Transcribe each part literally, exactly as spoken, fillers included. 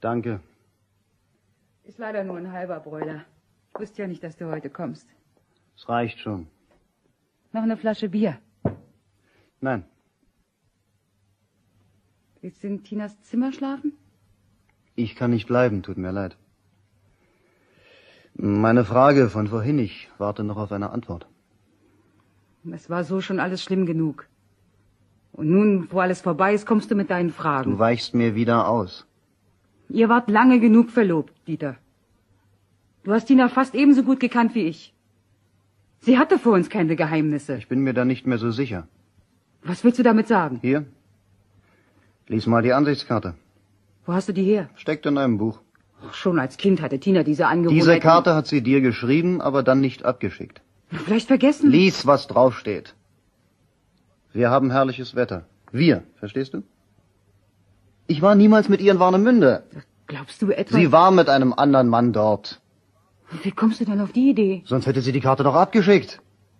Danke. Ist leider nur ein halber Bräuler. Ich wusste ja nicht, dass du heute kommst. Es reicht schon. Noch eine Flasche Bier? Nein. Willst du in Tinas Zimmer schlafen? Ich kann nicht bleiben, tut mir leid. Meine Frage von vorhin, ich warte noch auf eine Antwort. Es war so schon alles schlimm genug. Und nun, wo alles vorbei ist, kommst du mit deinen Fragen. Du weichst mir wieder aus. Ihr wart lange genug verlobt, Dieter. Du hast Tina fast ebenso gut gekannt wie ich. Sie hatte vor uns keine Geheimnisse. Ich bin mir da nicht mehr so sicher. Was willst du damit sagen? Hier. Lies mal die Ansichtskarte. Wo hast du die her? Steckt in einem Buch. Ach, schon als Kind hatte Tina diese Angewohnheit. Diese Karte hat sie dir geschrieben, aber dann nicht abgeschickt. Vielleicht vergessen? Lies, was draufsteht. Wir haben herrliches Wetter. Wir, verstehst du? Ich war niemals mit ihr in Warnemünde. Glaubst du etwa... Sie war mit einem anderen Mann dort. Wie kommst du dann auf die Idee? Sonst hätte sie die Karte doch abgeschickt.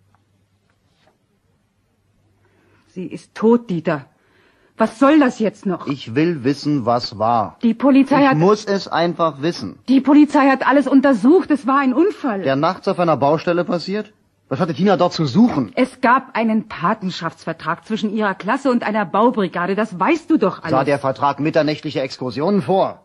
Sie ist tot, Dieter. Was soll das jetzt noch? Ich will wissen, was war. Die Polizei ich hat... Ich muss es einfach wissen. Die Polizei hat alles untersucht. Es war ein Unfall. Der nachts auf einer Baustelle passiert? Was hatte Tina dort zu suchen? Es gab einen Patenschaftsvertrag zwischen ihrer Klasse und einer Baubrigade. Das weißt du doch alles. Sah der Vertrag mitternächtliche Exkursionen vor?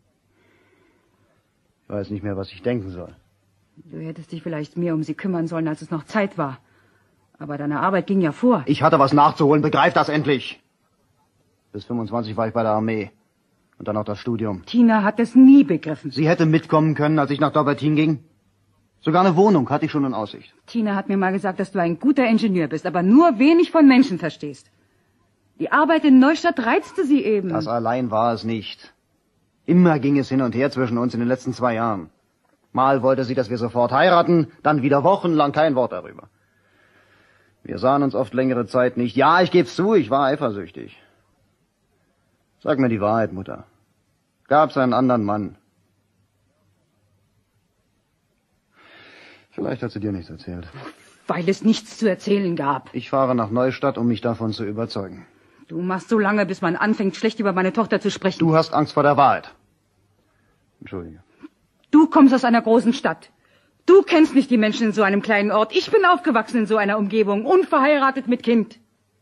Ich weiß nicht mehr, was ich denken soll. Du hättest dich vielleicht mehr um sie kümmern sollen, als es noch Zeit war. Aber deine Arbeit ging ja vor. Ich hatte was nachzuholen, begreif das endlich. Bis fünfundzwanzig war ich bei der Armee. Und dann noch das Studium. Tina hat es nie begriffen. Sie hätte mitkommen können, als ich nach Dobbertin ging. Sogar eine Wohnung hatte ich schon in Aussicht. Tina hat mir mal gesagt, dass du ein guter Ingenieur bist, aber nur wenig von Menschen verstehst. Die Arbeit in Neustadt reizte sie eben. Das allein war es nicht. Immer ging es hin und her zwischen uns in den letzten zwei Jahren. Mal wollte sie, dass wir sofort heiraten, dann wieder wochenlang kein Wort darüber. Wir sahen uns oft längere Zeit nicht. Ja, ich geb's zu, ich war eifersüchtig. Sag mir die Wahrheit, Mutter. Gab's einen anderen Mann? Vielleicht hat sie dir nichts erzählt. Weil es nichts zu erzählen gab. Ich fahre nach Neustadt, um mich davon zu überzeugen. Du machst so lange, bis man anfängt, schlecht über meine Tochter zu sprechen. Du hast Angst vor der Wahrheit. Entschuldige. Du kommst aus einer großen Stadt. Du kennst nicht die Menschen in so einem kleinen Ort. Ich bin aufgewachsen in so einer Umgebung, unverheiratet mit Kind.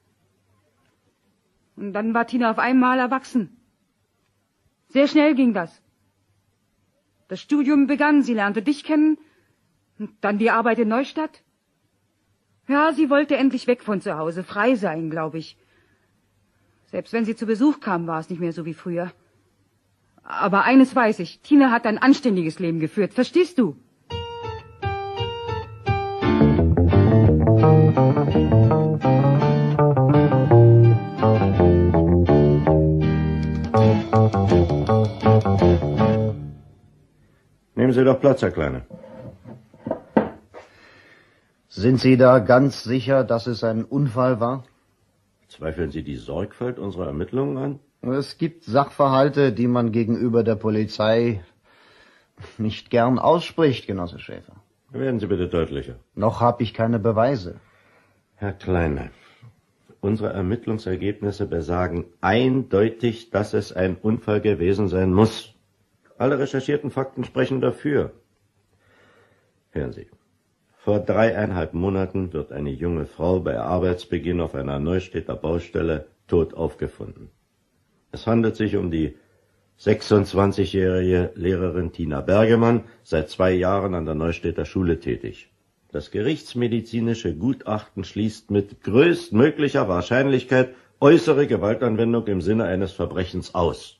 Und dann war Tina auf einmal erwachsen. Sehr schnell ging das. Das Studium begann, sie lernte dich kennen. Und dann die Arbeit in Neustadt. Ja, sie wollte endlich weg von zu Hause, frei sein, glaube ich. Selbst wenn sie zu Besuch kam, war es nicht mehr so wie früher. Aber eines weiß ich, Tina hat ein anständiges Leben geführt, verstehst du? Nehmen Sie doch Platz, Herr Kleine. Sind Sie da ganz sicher, dass es ein Unfall war? Zweifeln Sie die Sorgfalt unserer Ermittlungen an? Es gibt Sachverhalte, die man gegenüber der Polizei nicht gern ausspricht, Genosse Schäfer. Werden Sie bitte deutlicher. Noch habe ich keine Beweise. Herr Kleine, unsere Ermittlungsergebnisse besagen eindeutig, dass es ein Unfall gewesen sein muss. Alle recherchierten Fakten sprechen dafür. Hören Sie. Vor dreieinhalb Monaten wird eine junge Frau bei Arbeitsbeginn auf einer Neustädter Baustelle tot aufgefunden. Es handelt sich um die sechsundzwanzigjährige Lehrerin Tina Bergemann, seit zwei Jahren an der Neustädter Schule tätig. Das gerichtsmedizinische Gutachten schließt mit größtmöglicher Wahrscheinlichkeit äußere Gewaltanwendung im Sinne eines Verbrechens aus.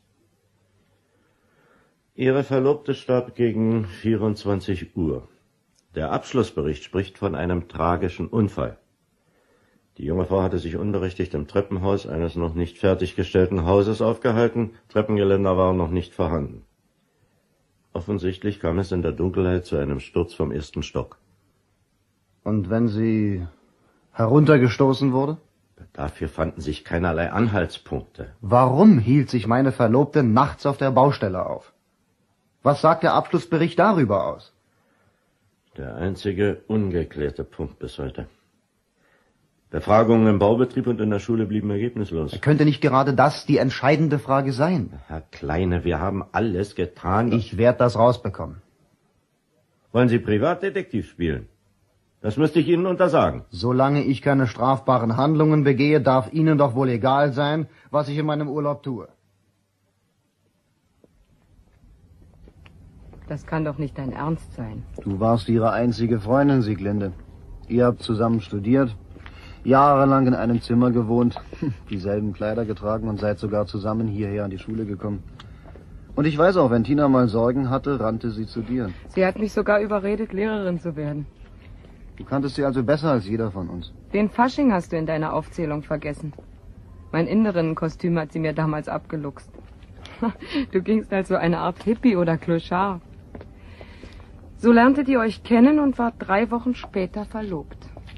Ihre Verlobte starb gegen vierundzwanzig Uhr. Der Abschlussbericht spricht von einem tragischen Unfall. Die junge Frau hatte sich unberechtigt im Treppenhaus eines noch nicht fertiggestellten Hauses aufgehalten. Treppengeländer waren noch nicht vorhanden. Offensichtlich kam es in der Dunkelheit zu einem Sturz vom ersten Stock. Und wenn sie heruntergestoßen wurde? Dafür fanden sich keinerlei Anhaltspunkte. Warum hielt sich meine Verlobte nachts auf der Baustelle auf? Was sagt der Abschlussbericht darüber aus? Der einzige ungeklärte Punkt bis heute. Befragungen im Baubetrieb und in der Schule blieben ergebnislos. Könnte nicht gerade das die entscheidende Frage sein? Herr Kleine, wir haben alles getan. Ich werde das rausbekommen. Wollen Sie Privatdetektiv spielen? Das müsste ich Ihnen untersagen. Solange ich keine strafbaren Handlungen begehe, darf Ihnen doch wohl egal sein, was ich in meinem Urlaub tue. Das kann doch nicht dein Ernst sein. Du warst ihre einzige Freundin, Sieglinde. Ihr habt zusammen studiert, jahrelang in einem Zimmer gewohnt, dieselben Kleider getragen und seid sogar zusammen hierher an die Schule gekommen. Und ich weiß auch, wenn Tina mal Sorgen hatte, rannte sie zu dir. Sie hat mich sogar überredet, Lehrerin zu werden. Du kanntest sie also besser als jeder von uns. Den Fasching hast du in deiner Aufzählung vergessen. Mein Innerinnenkostüm hat sie mir damals abgeluchst. Du gingst als so eine Art Hippie oder Clochard. So lerntet ihr euch kennen und wart drei Wochen später verlobt.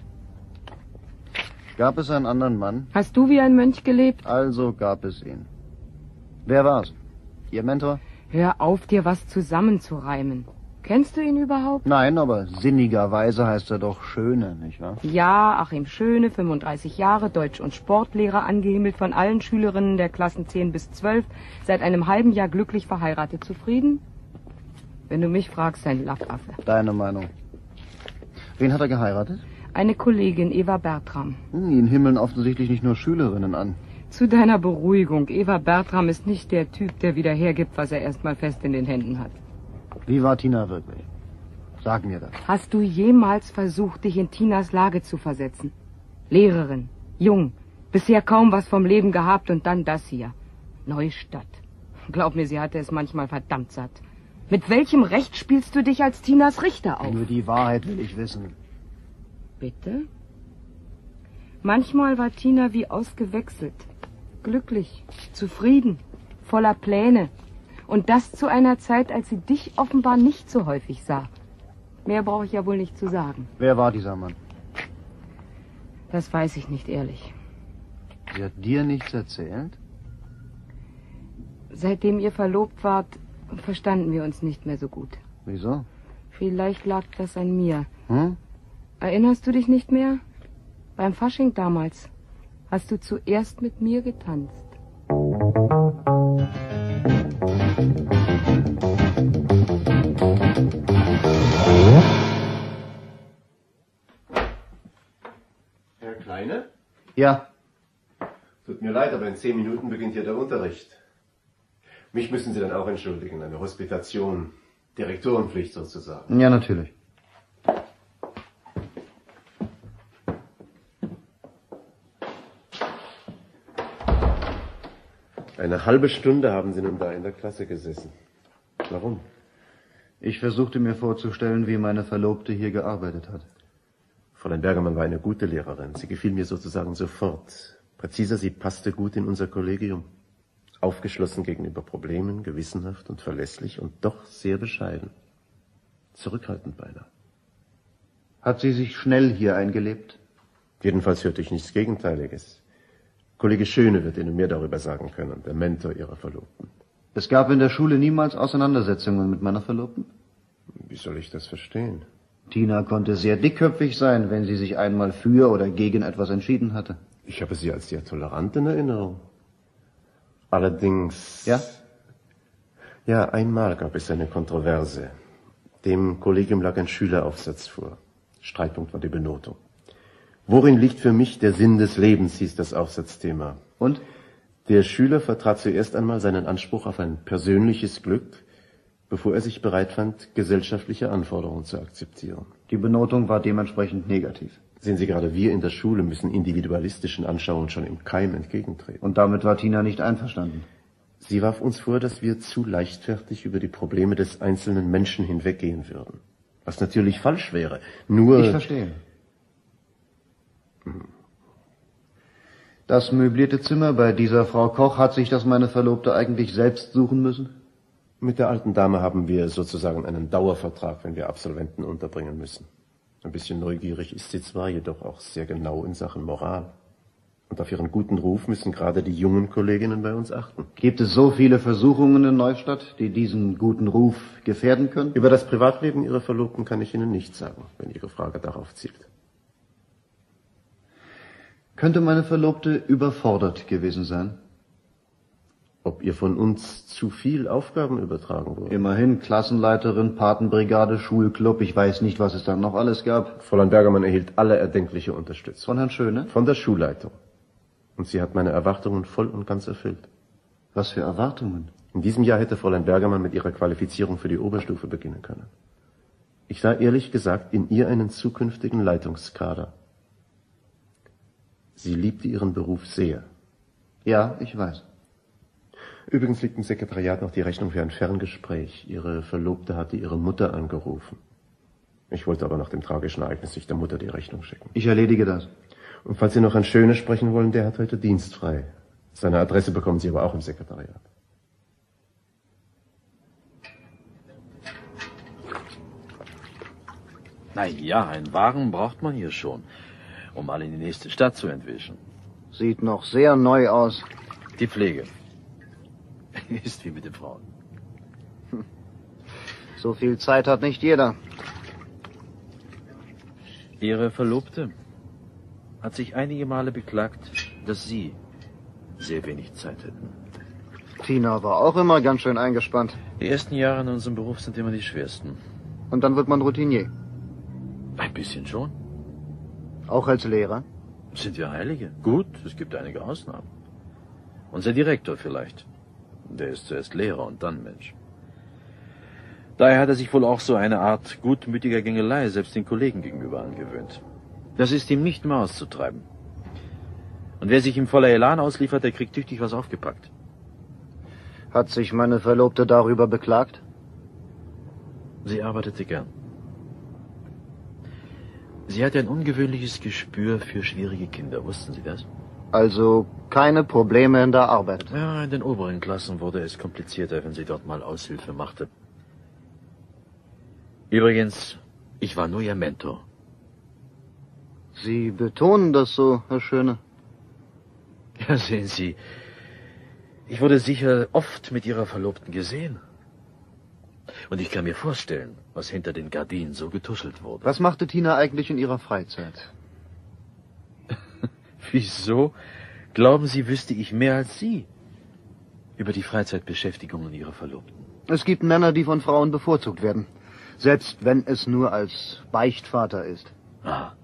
Gab es einen anderen Mann? Hast du wie ein Mönch gelebt? Also gab es ihn. Wer war's? Ihr Mentor? Hör auf, dir was zusammenzureimen. Kennst du ihn überhaupt? Nein, aber sinnigerweise heißt er doch Schöne, nicht wahr? Ja, Achim Schöne, fünfunddreißig Jahre, Deutsch- und Sportlehrer, angehimmelt von allen Schülerinnen der Klassen zehn bis zwölf, seit einem halben Jahr glücklich verheiratet, zufrieden? Wenn du mich fragst, ein Lappaffe. Deine Meinung. Wen hat er geheiratet? Eine Kollegin, Eva Bertram. Hm, ihn himmeln offensichtlich nicht nur Schülerinnen an. Zu deiner Beruhigung, Eva Bertram ist nicht der Typ, der wieder hergibt, was er erstmal fest in den Händen hat. Wie war Tina wirklich? Sag mir das. Hast du jemals versucht, dich in Tinas Lage zu versetzen? Lehrerin, jung, bisher kaum was vom Leben gehabt und dann das hier. Neustadt. Glaub mir, sie hatte es manchmal verdammt satt. Mit welchem Recht spielst du dich als Tinas Richter auf? Nur die Wahrheit will ich wissen. Bitte? Manchmal war Tina wie ausgewechselt. Glücklich, zufrieden, voller Pläne. Und das zu einer Zeit, als sie dich offenbar nicht so häufig sah. Mehr brauche ich ja wohl nicht zu sagen. Wer war dieser Mann? Das weiß ich nicht ehrlich. Sie hat dir nichts erzählt? Seitdem ihr verlobt wart, verstanden wir uns nicht mehr so gut. Wieso? Vielleicht lag das an mir. Hm? Erinnerst du dich nicht mehr? Beim Fasching damals hast du zuerst mit mir getanzt. Herr Kleine? Ja. Tut mir leid, aber in zehn Minuten beginnt hier der Unterricht. Mich müssen Sie dann auch entschuldigen, eine Hospitation, Direktorenpflicht sozusagen. Ja, natürlich. Eine halbe Stunde haben Sie nun da in der Klasse gesessen. Warum? Ich versuchte mir vorzustellen, wie meine Verlobte hier gearbeitet hat. Fräulein Bergermann war eine gute Lehrerin. Sie gefiel mir sozusagen sofort. Präziser, sie passte gut in unser Kollegium. Aufgeschlossen gegenüber Problemen, gewissenhaft und verlässlich und doch sehr bescheiden. Zurückhaltend beinahe. Hat sie sich schnell hier eingelebt? Jedenfalls hörte ich nichts Gegenteiliges. Kollege Schöne wird Ihnen mehr darüber sagen können, der Mentor Ihrer Verlobten. Es gab in der Schule niemals Auseinandersetzungen mit meiner Verlobten? Wie soll ich das verstehen? Tina konnte sehr dickköpfig sein, wenn sie sich einmal für oder gegen etwas entschieden hatte. Ich habe sie als sehr tolerant in Erinnerung. Allerdings... Ja? Ja, einmal gab es eine Kontroverse. Dem Kollegium lag ein Schüleraufsatz vor. Streitpunkt war die Benotung. Worin liegt für mich der Sinn des Lebens, hieß das Aufsatzthema. Und? Der Schüler vertrat zuerst einmal seinen Anspruch auf ein persönliches Glück, bevor er sich bereit fand, gesellschaftliche Anforderungen zu akzeptieren. Die Benotung war dementsprechend negativ. Sehen Sie gerade, wir in der Schule müssen individualistischen Anschauungen schon im Keim entgegentreten. Und damit war Tina nicht einverstanden. Sie warf uns vor, dass wir zu leichtfertig über die Probleme des einzelnen Menschen hinweggehen würden. Was natürlich falsch wäre. Nur... Ich verstehe. Das möblierte Zimmer bei dieser Frau Koch, hat sich das meine Verlobte eigentlich selbst suchen müssen? Mit der alten Dame haben wir sozusagen einen Dauervertrag, wenn wir Absolventen unterbringen müssen. Ein bisschen neugierig ist sie zwar, jedoch auch sehr genau in Sachen Moral. Und auf ihren guten Ruf müssen gerade die jungen Kolleginnen bei uns achten. Gibt es so viele Versuchungen in Neustadt, die diesen guten Ruf gefährden können? Über das Privatleben Ihrer Verlobten kann ich Ihnen nichts sagen, wenn Ihre Frage darauf zielt. Könnte meine Verlobte überfordert gewesen sein? Ob ihr von uns zu viel Aufgaben übertragen wurde? Immerhin Klassenleiterin, Patenbrigade, Schulclub, ich weiß nicht, was es dann noch alles gab. Fräulein Bergermann erhielt alle erdenkliche Unterstützung. Von Herrn Schöne? Von der Schulleitung. Und sie hat meine Erwartungen voll und ganz erfüllt. Was für Erwartungen? In diesem Jahr hätte Fräulein Bergermann mit ihrer Qualifizierung für die Oberstufe beginnen können. Ich sah ehrlich gesagt in ihr einen zukünftigen Leitungskader. Sie liebte ihren Beruf sehr. Ja, ich weiß. Übrigens liegt im Sekretariat noch die Rechnung für ein Ferngespräch. Ihre Verlobte hatte ihre Mutter angerufen. Ich wollte aber nach dem tragischen Ereignis nicht der Mutter die Rechnung schicken. Ich erledige das. Und falls Sie noch an Schöne sprechen wollen, der hat heute dienstfrei. Seine Adresse bekommen Sie aber auch im Sekretariat. Na ja, einen Wagen braucht man hier schon, um mal in die nächste Stadt zu entwischen. Sieht noch sehr neu aus. Die Pflege ist wie mit den Frauen. So viel Zeit hat nicht jeder. Ihre Verlobte hat sich einige Male beklagt, dass Sie sehr wenig Zeit hätten. Tina war auch immer ganz schön eingespannt. Die ersten Jahre in unserem Beruf sind immer die schwersten. Und dann wird man Routinier. Ein bisschen schon. Auch als Lehrer? Sind wir Heilige? Gut, es gibt einige Ausnahmen. Unser Direktor vielleicht. Der ist zuerst Lehrer und dann Mensch. Daher hat er sich wohl auch so eine Art gutmütiger Gängelei selbst den Kollegen gegenüber angewöhnt. Das ist ihm nicht mehr auszutreiben. Und wer sich ihm voller Elan ausliefert, der kriegt tüchtig was aufgepackt. Hat sich meine Verlobte darüber beklagt? Sie arbeitete gern. Sie hatte ein ungewöhnliches Gespür für schwierige Kinder, wussten Sie das? Also keine Probleme in der Arbeit? Ja, in den oberen Klassen wurde es komplizierter, wenn sie dort mal Aushilfe machte. Übrigens, ich war nur ihr Mentor. Sie betonen das so, Herr Schöne. Ja, sehen Sie, ich wurde sicher oft mit Ihrer Verlobten gesehen. Und ich kann mir vorstellen, was hinter den Gardinen so getuschelt wurde. Was machte Tina eigentlich in ihrer Freizeit? Wieso? Glauben Sie, wüsste ich mehr als Sie über die Freizeitbeschäftigungen Ihrer Verlobten? Es gibt Männer, die von Frauen bevorzugt werden. Selbst wenn es nur als Beichtvater ist. Ah.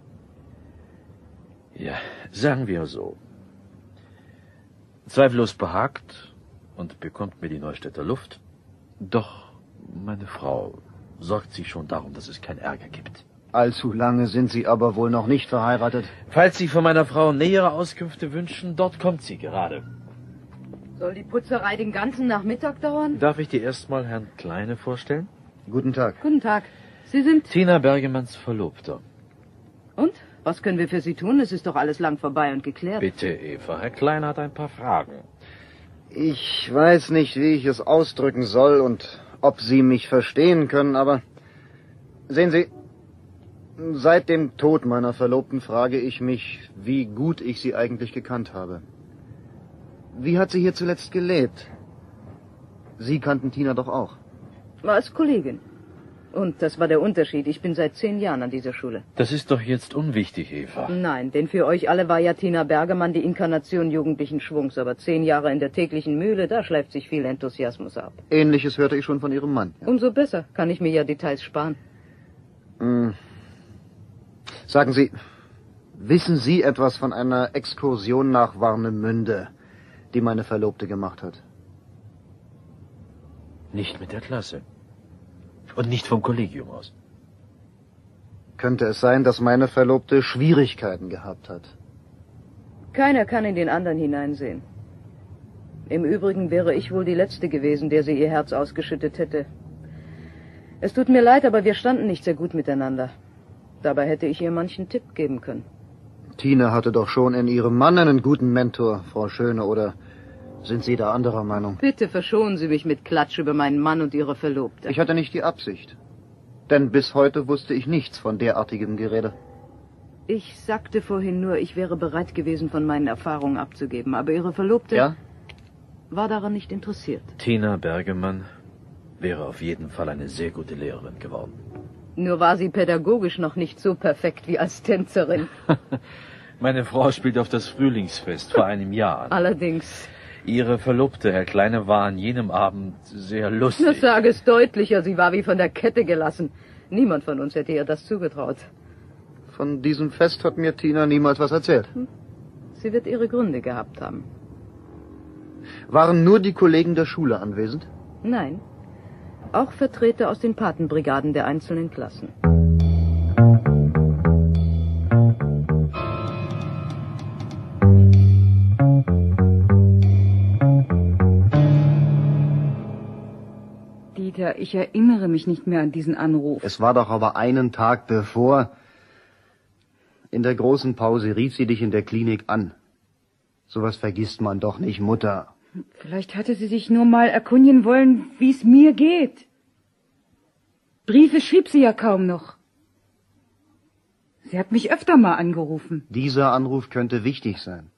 Ja, sagen wir so. Zweifellos behagt und bekommt mir die Neustädter Luft. Doch meine Frau sorgt sich schon darum, dass es keinen Ärger gibt. Allzu lange sind Sie aber wohl noch nicht verheiratet. Falls Sie von meiner Frau nähere Auskünfte wünschen, dort kommt sie gerade. Soll die Putzerei den ganzen Nachmittag dauern? Darf ich dir erstmal Herrn Kleine vorstellen? Guten Tag. Guten Tag. Sie sind... Tina Bergemanns Verlobter. Und? Was können wir für Sie tun? Es ist doch alles lang vorbei und geklärt. Bitte, Eva. Herr Kleine hat ein paar Fragen. Ich weiß nicht, wie ich es ausdrücken soll und ob Sie mich verstehen können, aber... Sehen Sie, seit dem Tod meiner Verlobten frage ich mich, wie gut ich sie eigentlich gekannt habe. Wie hat sie hier zuletzt gelebt? Sie kannten Tina doch auch. Als Kollegin. Und das war der Unterschied. Ich bin seit zehn Jahren an dieser Schule. Das ist doch jetzt unwichtig, Eva. Nein, denn für euch alle war ja Tina Bergermann die Inkarnation jugendlichen Schwungs. Aber zehn Jahre in der täglichen Mühle, da schleift sich viel Enthusiasmus ab. Ähnliches hörte ich schon von Ihrem Mann. Ja. Umso besser. Kann ich mir ja Details sparen. Hm. Sagen Sie, wissen Sie etwas von einer Exkursion nach Warnemünde, die meine Verlobte gemacht hat? Nicht mit der Klasse. Und nicht vom Kollegium aus. Könnte es sein, dass meine Verlobte Schwierigkeiten gehabt hat? Keiner kann in den anderen hineinsehen. Im Übrigen wäre ich wohl die Letzte gewesen, der sie ihr Herz ausgeschüttet hätte. Es tut mir leid, aber wir standen nicht sehr gut miteinander. Dabei hätte ich ihr manchen Tipp geben können. Tina hatte doch schon in ihrem Mann einen guten Mentor, Frau Schöne, oder sind Sie da anderer Meinung? Bitte verschonen Sie mich mit Klatsch über meinen Mann und Ihre Verlobte. Ich hatte nicht die Absicht. Denn bis heute wusste ich nichts von derartigem Gerede. Ich sagte vorhin nur, ich wäre bereit gewesen, von meinen Erfahrungen abzugeben. Aber Ihre Verlobte Ja? war daran nicht interessiert. Tina Bergemann wäre auf jeden Fall eine sehr gute Lehrerin geworden. Nur war sie pädagogisch noch nicht so perfekt wie als Tänzerin. Meine Frau spielt auf das Frühlingsfest vor einem Jahr an. Allerdings. Ihre Verlobte, Herr Kleine, war an jenem Abend sehr lustig. Das sage es deutlicher, sie war wie von der Kette gelassen. Niemand von uns hätte ihr das zugetraut. Von diesem Fest hat mir Tina niemals was erzählt. Sie wird ihre Gründe gehabt haben. Waren nur die Kollegen der Schule anwesend? Nein, auch Vertreter aus den Patenbrigaden der einzelnen Klassen. Dieter, ich erinnere mich nicht mehr an diesen Anruf. Es war doch aber einen Tag bevor. In der großen Pause rief sie dich in der Klinik an. Sowas vergisst man doch nicht, Mutter. Vielleicht hatte sie sich nur mal erkundigen wollen, wie es mir geht. Briefe schrieb sie ja kaum noch. Sie hat mich öfter mal angerufen. Dieser Anruf könnte wichtig sein.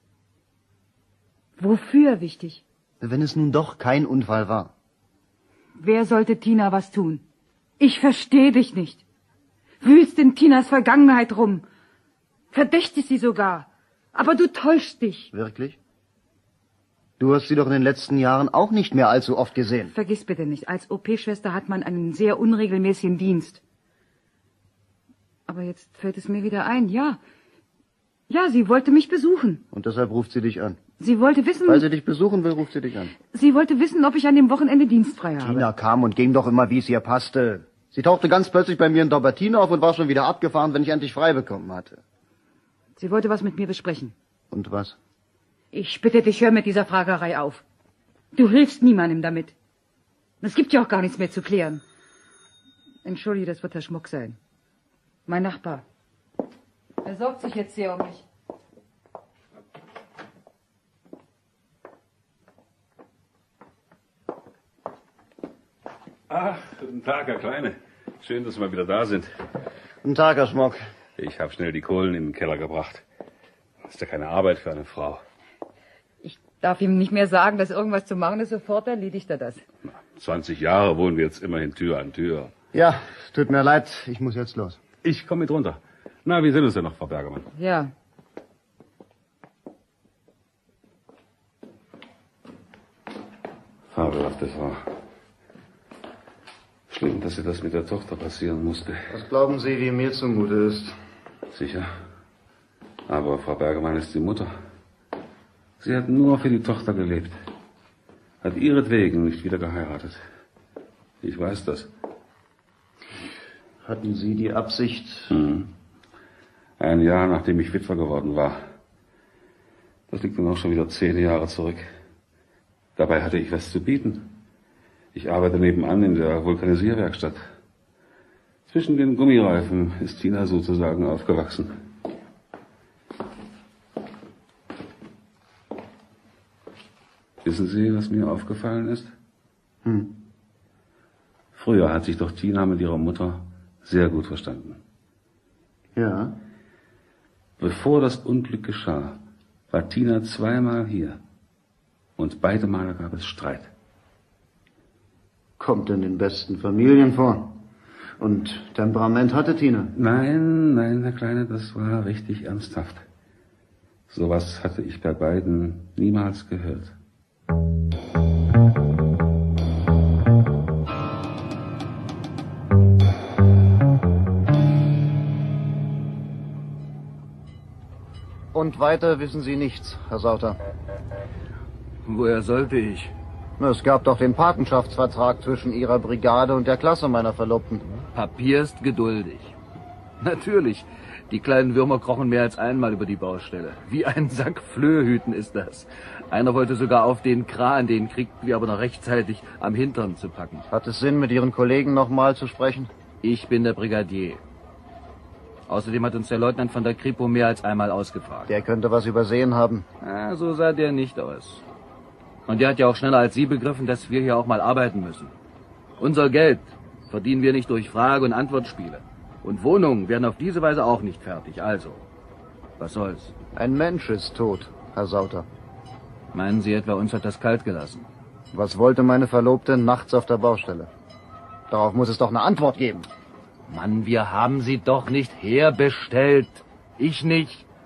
Wofür wichtig? Wenn es nun doch kein Unfall war. Wer sollte Tina was tun? Ich verstehe dich nicht. Wühlst in Tinas Vergangenheit rum. Verdächtigst sie sogar. Aber du täuschst dich. Wirklich? Du hast sie doch in den letzten Jahren auch nicht mehr allzu oft gesehen. Vergiss bitte nicht, als O P-Schwester hat man einen sehr unregelmäßigen Dienst. Aber jetzt fällt es mir wieder ein, ja. Ja, sie wollte mich besuchen. Und deshalb ruft sie dich an. Sie wollte wissen... Weil sie dich besuchen will, ruft sie dich an. Sie wollte wissen, ob ich an dem Wochenende dienstfrei habe. Tina kam und ging doch immer, wie es ihr passte. Sie tauchte ganz plötzlich bei mir in Dobertin auf und war schon wieder abgefahren, wenn ich endlich frei bekommen hatte. Sie wollte was mit mir besprechen. Und was? Ich bitte dich, hör mit dieser Fragerei auf. Du hilfst niemandem damit. Es gibt ja auch gar nichts mehr zu klären. Entschuldige, das wird Herr Schmuck sein. Mein Nachbar. Er sorgt sich jetzt sehr um mich. Ach, guten Tag, Herr Kleine. Schön, dass Sie mal wieder da sind. Guten Tag, Herr Schmuck. Ich habe schnell die Kohlen in den Keller gebracht. Ist ja keine Arbeit für eine Frau. Ich darf ihm nicht mehr sagen, dass irgendwas zu machen ist, sofort erledigt er das. Na, zwanzig Jahre wohnen wir jetzt immerhin Tür an Tür. Ja, tut mir leid, ich muss jetzt los. Ich komme mit runter. Na, wie sind es denn noch, Frau Bergermann? Ja. Fabelhafte Frau. Schlimm, dass ihr das mit der Tochter passieren musste. Was glauben Sie, wie mir zumute ist? Sicher. Aber Frau Bergermann ist die Mutter. Sie hat nur für die Tochter gelebt. Hat ihretwegen nicht wieder geheiratet. Ich weiß das. Hatten Sie die Absicht? Hm. Ein Jahr, nachdem ich Witwer geworden war. Das liegt nun auch schon wieder zehn Jahre zurück. Dabei hatte ich was zu bieten. Ich arbeite nebenan in der Vulkanisierwerkstatt. Zwischen den Gummireifen ist Tina sozusagen aufgewachsen. Wissen Sie, was mir aufgefallen ist? Hm. Früher hat sich doch Tina mit ihrer Mutter sehr gut verstanden. Ja. Bevor das Unglück geschah, war Tina zweimal hier. Und beide Male gab es Streit. Kommt in den besten Familien vor. Und Temperament hatte Tina. Nein, nein, Herr Kleine, das war richtig ernsthaft. Sowas hatte ich bei beiden niemals gehört. Und weiter wissen Sie nichts, Herr Sauter. Woher sollte ich? Es gab doch den Patenschaftsvertrag zwischen Ihrer Brigade und der Klasse meiner Verlobten. Papier ist geduldig. Natürlich, die kleinen Würmer krochen mehr als einmal über die Baustelle. Wie ein Sack Flöhüten ist das. Einer wollte sogar auf den Kran, den kriegten wir aber noch rechtzeitig am Hintern zu packen. Hat es Sinn, mit Ihren Kollegen nochmal zu sprechen? Ich bin der Brigadier. Außerdem hat uns der Leutnant von der Kripo mehr als einmal ausgefragt. Der könnte was übersehen haben. Ah, so sah der nicht aus. Und der hat ja auch schneller als Sie begriffen, dass wir hier auch mal arbeiten müssen. Unser Geld verdienen wir nicht durch Frage- und Antwortspiele. Und Wohnungen werden auf diese Weise auch nicht fertig. Also, was soll's? Ein Mensch ist tot, Herr Sauter. Meinen Sie etwa, uns hat das kalt gelassen? Was wollte meine Verlobte nachts auf der Baustelle? Darauf muss es doch eine Antwort geben. Mann, wir haben sie doch nicht herbestellt. Ich nicht,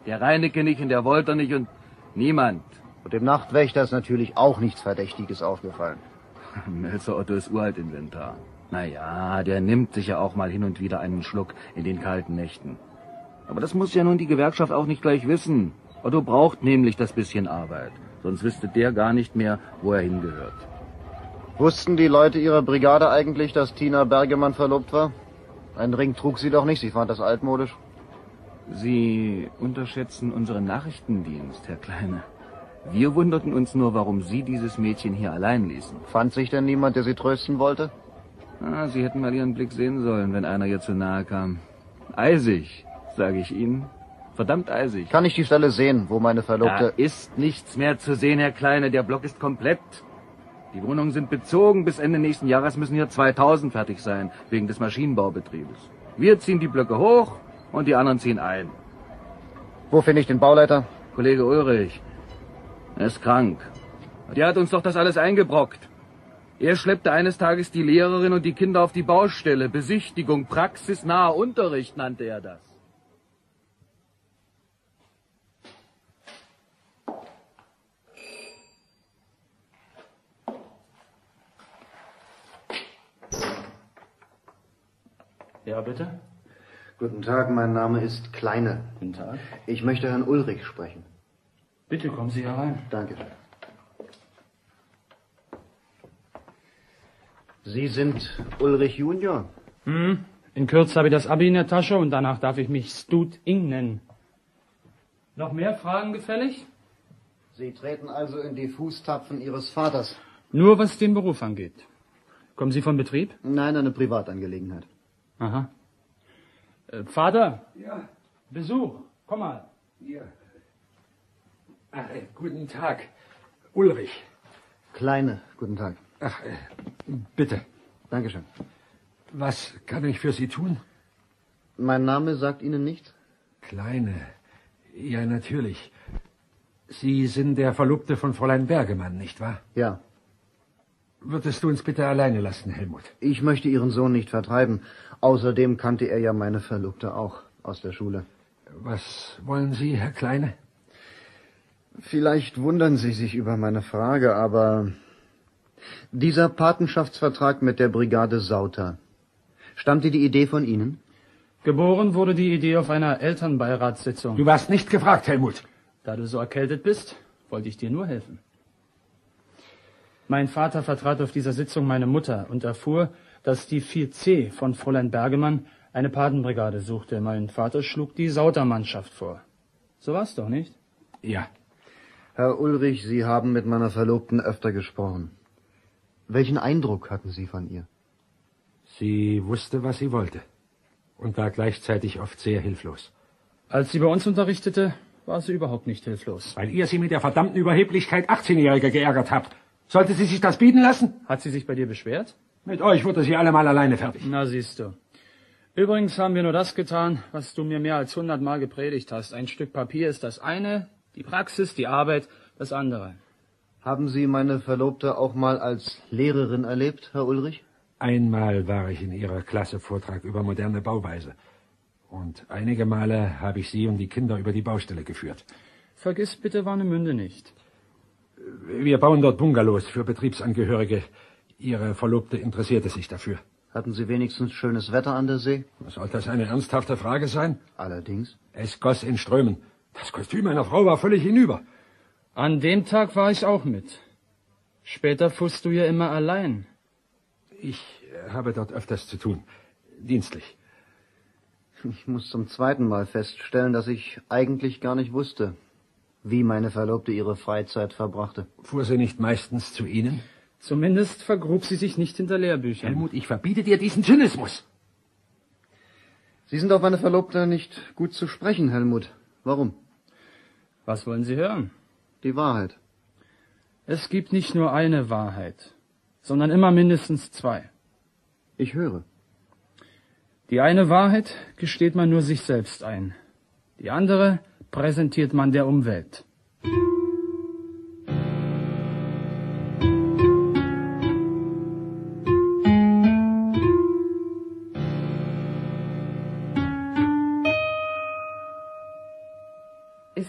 Der Reinecke nicht und der Wolter nicht und niemand. Und dem Nachtwächter ist natürlich auch nichts Verdächtiges aufgefallen. Melzer Otto ist Uraltinventar. Naja, der nimmt sich ja auch mal hin und wieder einen Schluck in den kalten Nächten. Aber das muss ja nun die Gewerkschaft auch nicht gleich wissen. Otto braucht nämlich das bisschen Arbeit. Sonst wüsste der gar nicht mehr, wo er hingehört. Wussten die Leute Ihrer Brigade eigentlich, dass Tina Bergemann verlobt war? Einen Ring trug sie doch nicht, sie fand das altmodisch. Sie unterschätzen unseren Nachrichtendienst, Herr Kleine. Wir wunderten uns nur, warum Sie dieses Mädchen hier allein ließen. Fand sich denn niemand, der sie trösten wollte? Ah, Sie hätten mal Ihren Blick sehen sollen, wenn einer ihr zu nahe kam. Eisig, sage ich Ihnen. Verdammt eisig. Kann ich die Stelle sehen, wo meine Verlobte... Da ist nichts mehr zu sehen, Herr Kleine. Der Block ist komplett. Die Wohnungen sind bezogen. Bis Ende nächsten Jahres müssen hier zweitausend fertig sein, wegen des Maschinenbaubetriebes. Wir ziehen die Blöcke hoch und die anderen ziehen ein. Wo finde ich den Bauleiter? Kollege Ulrich. Er ist krank. Der hat uns doch das alles eingebrockt. Er schleppte eines Tages die Lehrerin und die Kinder auf die Baustelle. Besichtigung, praxisnaher Unterricht nannte er das. Ja, bitte? Guten Tag, mein Name ist Kleine. Guten Tag. Ich möchte Herrn Ulrich sprechen. Bitte kommen Sie herein. Danke. Sie sind Ulrich Junior? Hm, in Kürze habe ich das Abi in der Tasche und danach darf ich mich Stud Ing nennen. Noch mehr Fragen gefällig? Sie treten also in die Fußtapfen Ihres Vaters? Nur was den Beruf angeht. Kommen Sie vom Betrieb? Nein, eine Privatangelegenheit. Aha. Äh, Vater? Ja. Besuch, komm mal. Ja. Ach, äh, guten Tag. Ulrich. Kleine, guten Tag. Ach, äh, bitte. Dankeschön. Was kann ich für Sie tun? Mein Name sagt Ihnen nichts? Kleine. Ja, natürlich. Sie sind der Verlobte von Fräulein Bergemann, nicht wahr? Ja. Würdest du uns bitte alleine lassen, Helmut? Ich möchte Ihren Sohn nicht vertreiben. Außerdem kannte er ja meine Verlobte auch aus der Schule. Was wollen Sie, Herr Kleine? Vielleicht wundern Sie sich über meine Frage, aber dieser Patenschaftsvertrag mit der Brigade Sauter, stammte die Idee von Ihnen? Geboren wurde die Idee auf einer Elternbeiratssitzung. Du warst nicht gefragt, Helmut. Da du so erkältet bist, wollte ich dir nur helfen. Mein Vater vertrat auf dieser Sitzung meine Mutter und erfuhr, dass die vier C von Fräulein Bergemann eine Patenbrigade suchte. Mein Vater schlug die Sautermannschaft vor. So war's doch, nicht? Ja. Herr Ulrich, Sie haben mit meiner Verlobten öfter gesprochen. Welchen Eindruck hatten Sie von ihr? Sie wusste, was sie wollte und war gleichzeitig oft sehr hilflos. Als sie bei uns unterrichtete, war sie überhaupt nicht hilflos. Weil ihr sie mit der verdammten Überheblichkeit achtzehnjähriger geärgert habt. Sollte sie sich das bieten lassen? Hat sie sich bei dir beschwert? Mit euch wurde sie allemal alleine fertig. Na, siehst du. Übrigens haben wir nur das getan, was du mir mehr als hundertmal gepredigt hast. Ein Stück Papier ist das eine, die Praxis, die Arbeit, das andere. Haben Sie meine Verlobte auch mal als Lehrerin erlebt, Herr Ulrich? Einmal war ich in ihrer Klasse Vortrag über moderne Bauweise. Und einige Male habe ich sie und die Kinder über die Baustelle geführt. Vergiss bitte Warnemünde nicht. Wir bauen dort Bungalows für Betriebsangehörige. Ihre Verlobte interessierte sich dafür. Hatten Sie wenigstens schönes Wetter an der See? Soll das eine ernsthafte Frage sein? Allerdings. Es goss in Strömen. Das Kostüm meiner Frau war völlig hinüber. An dem Tag war ich auch mit. Später fuhrst du ja immer allein. Ich habe dort öfters zu tun. Dienstlich. Ich muss zum zweiten Mal feststellen, dass ich eigentlich gar nicht wusste, wie meine Verlobte ihre Freizeit verbrachte. Fuhr sie nicht meistens zu Ihnen? Zumindest vergrub sie sich nicht hinter Lehrbüchern. Helmut, ich verbiete dir diesen Zynismus. Sie sind auf meine Verlobte nicht gut zu sprechen, Helmut. Warum? Was wollen Sie hören? Die Wahrheit. Es gibt nicht nur eine Wahrheit, sondern immer mindestens zwei. Ich höre. Die eine Wahrheit gesteht man nur sich selbst ein. Die andere präsentiert man der Umwelt.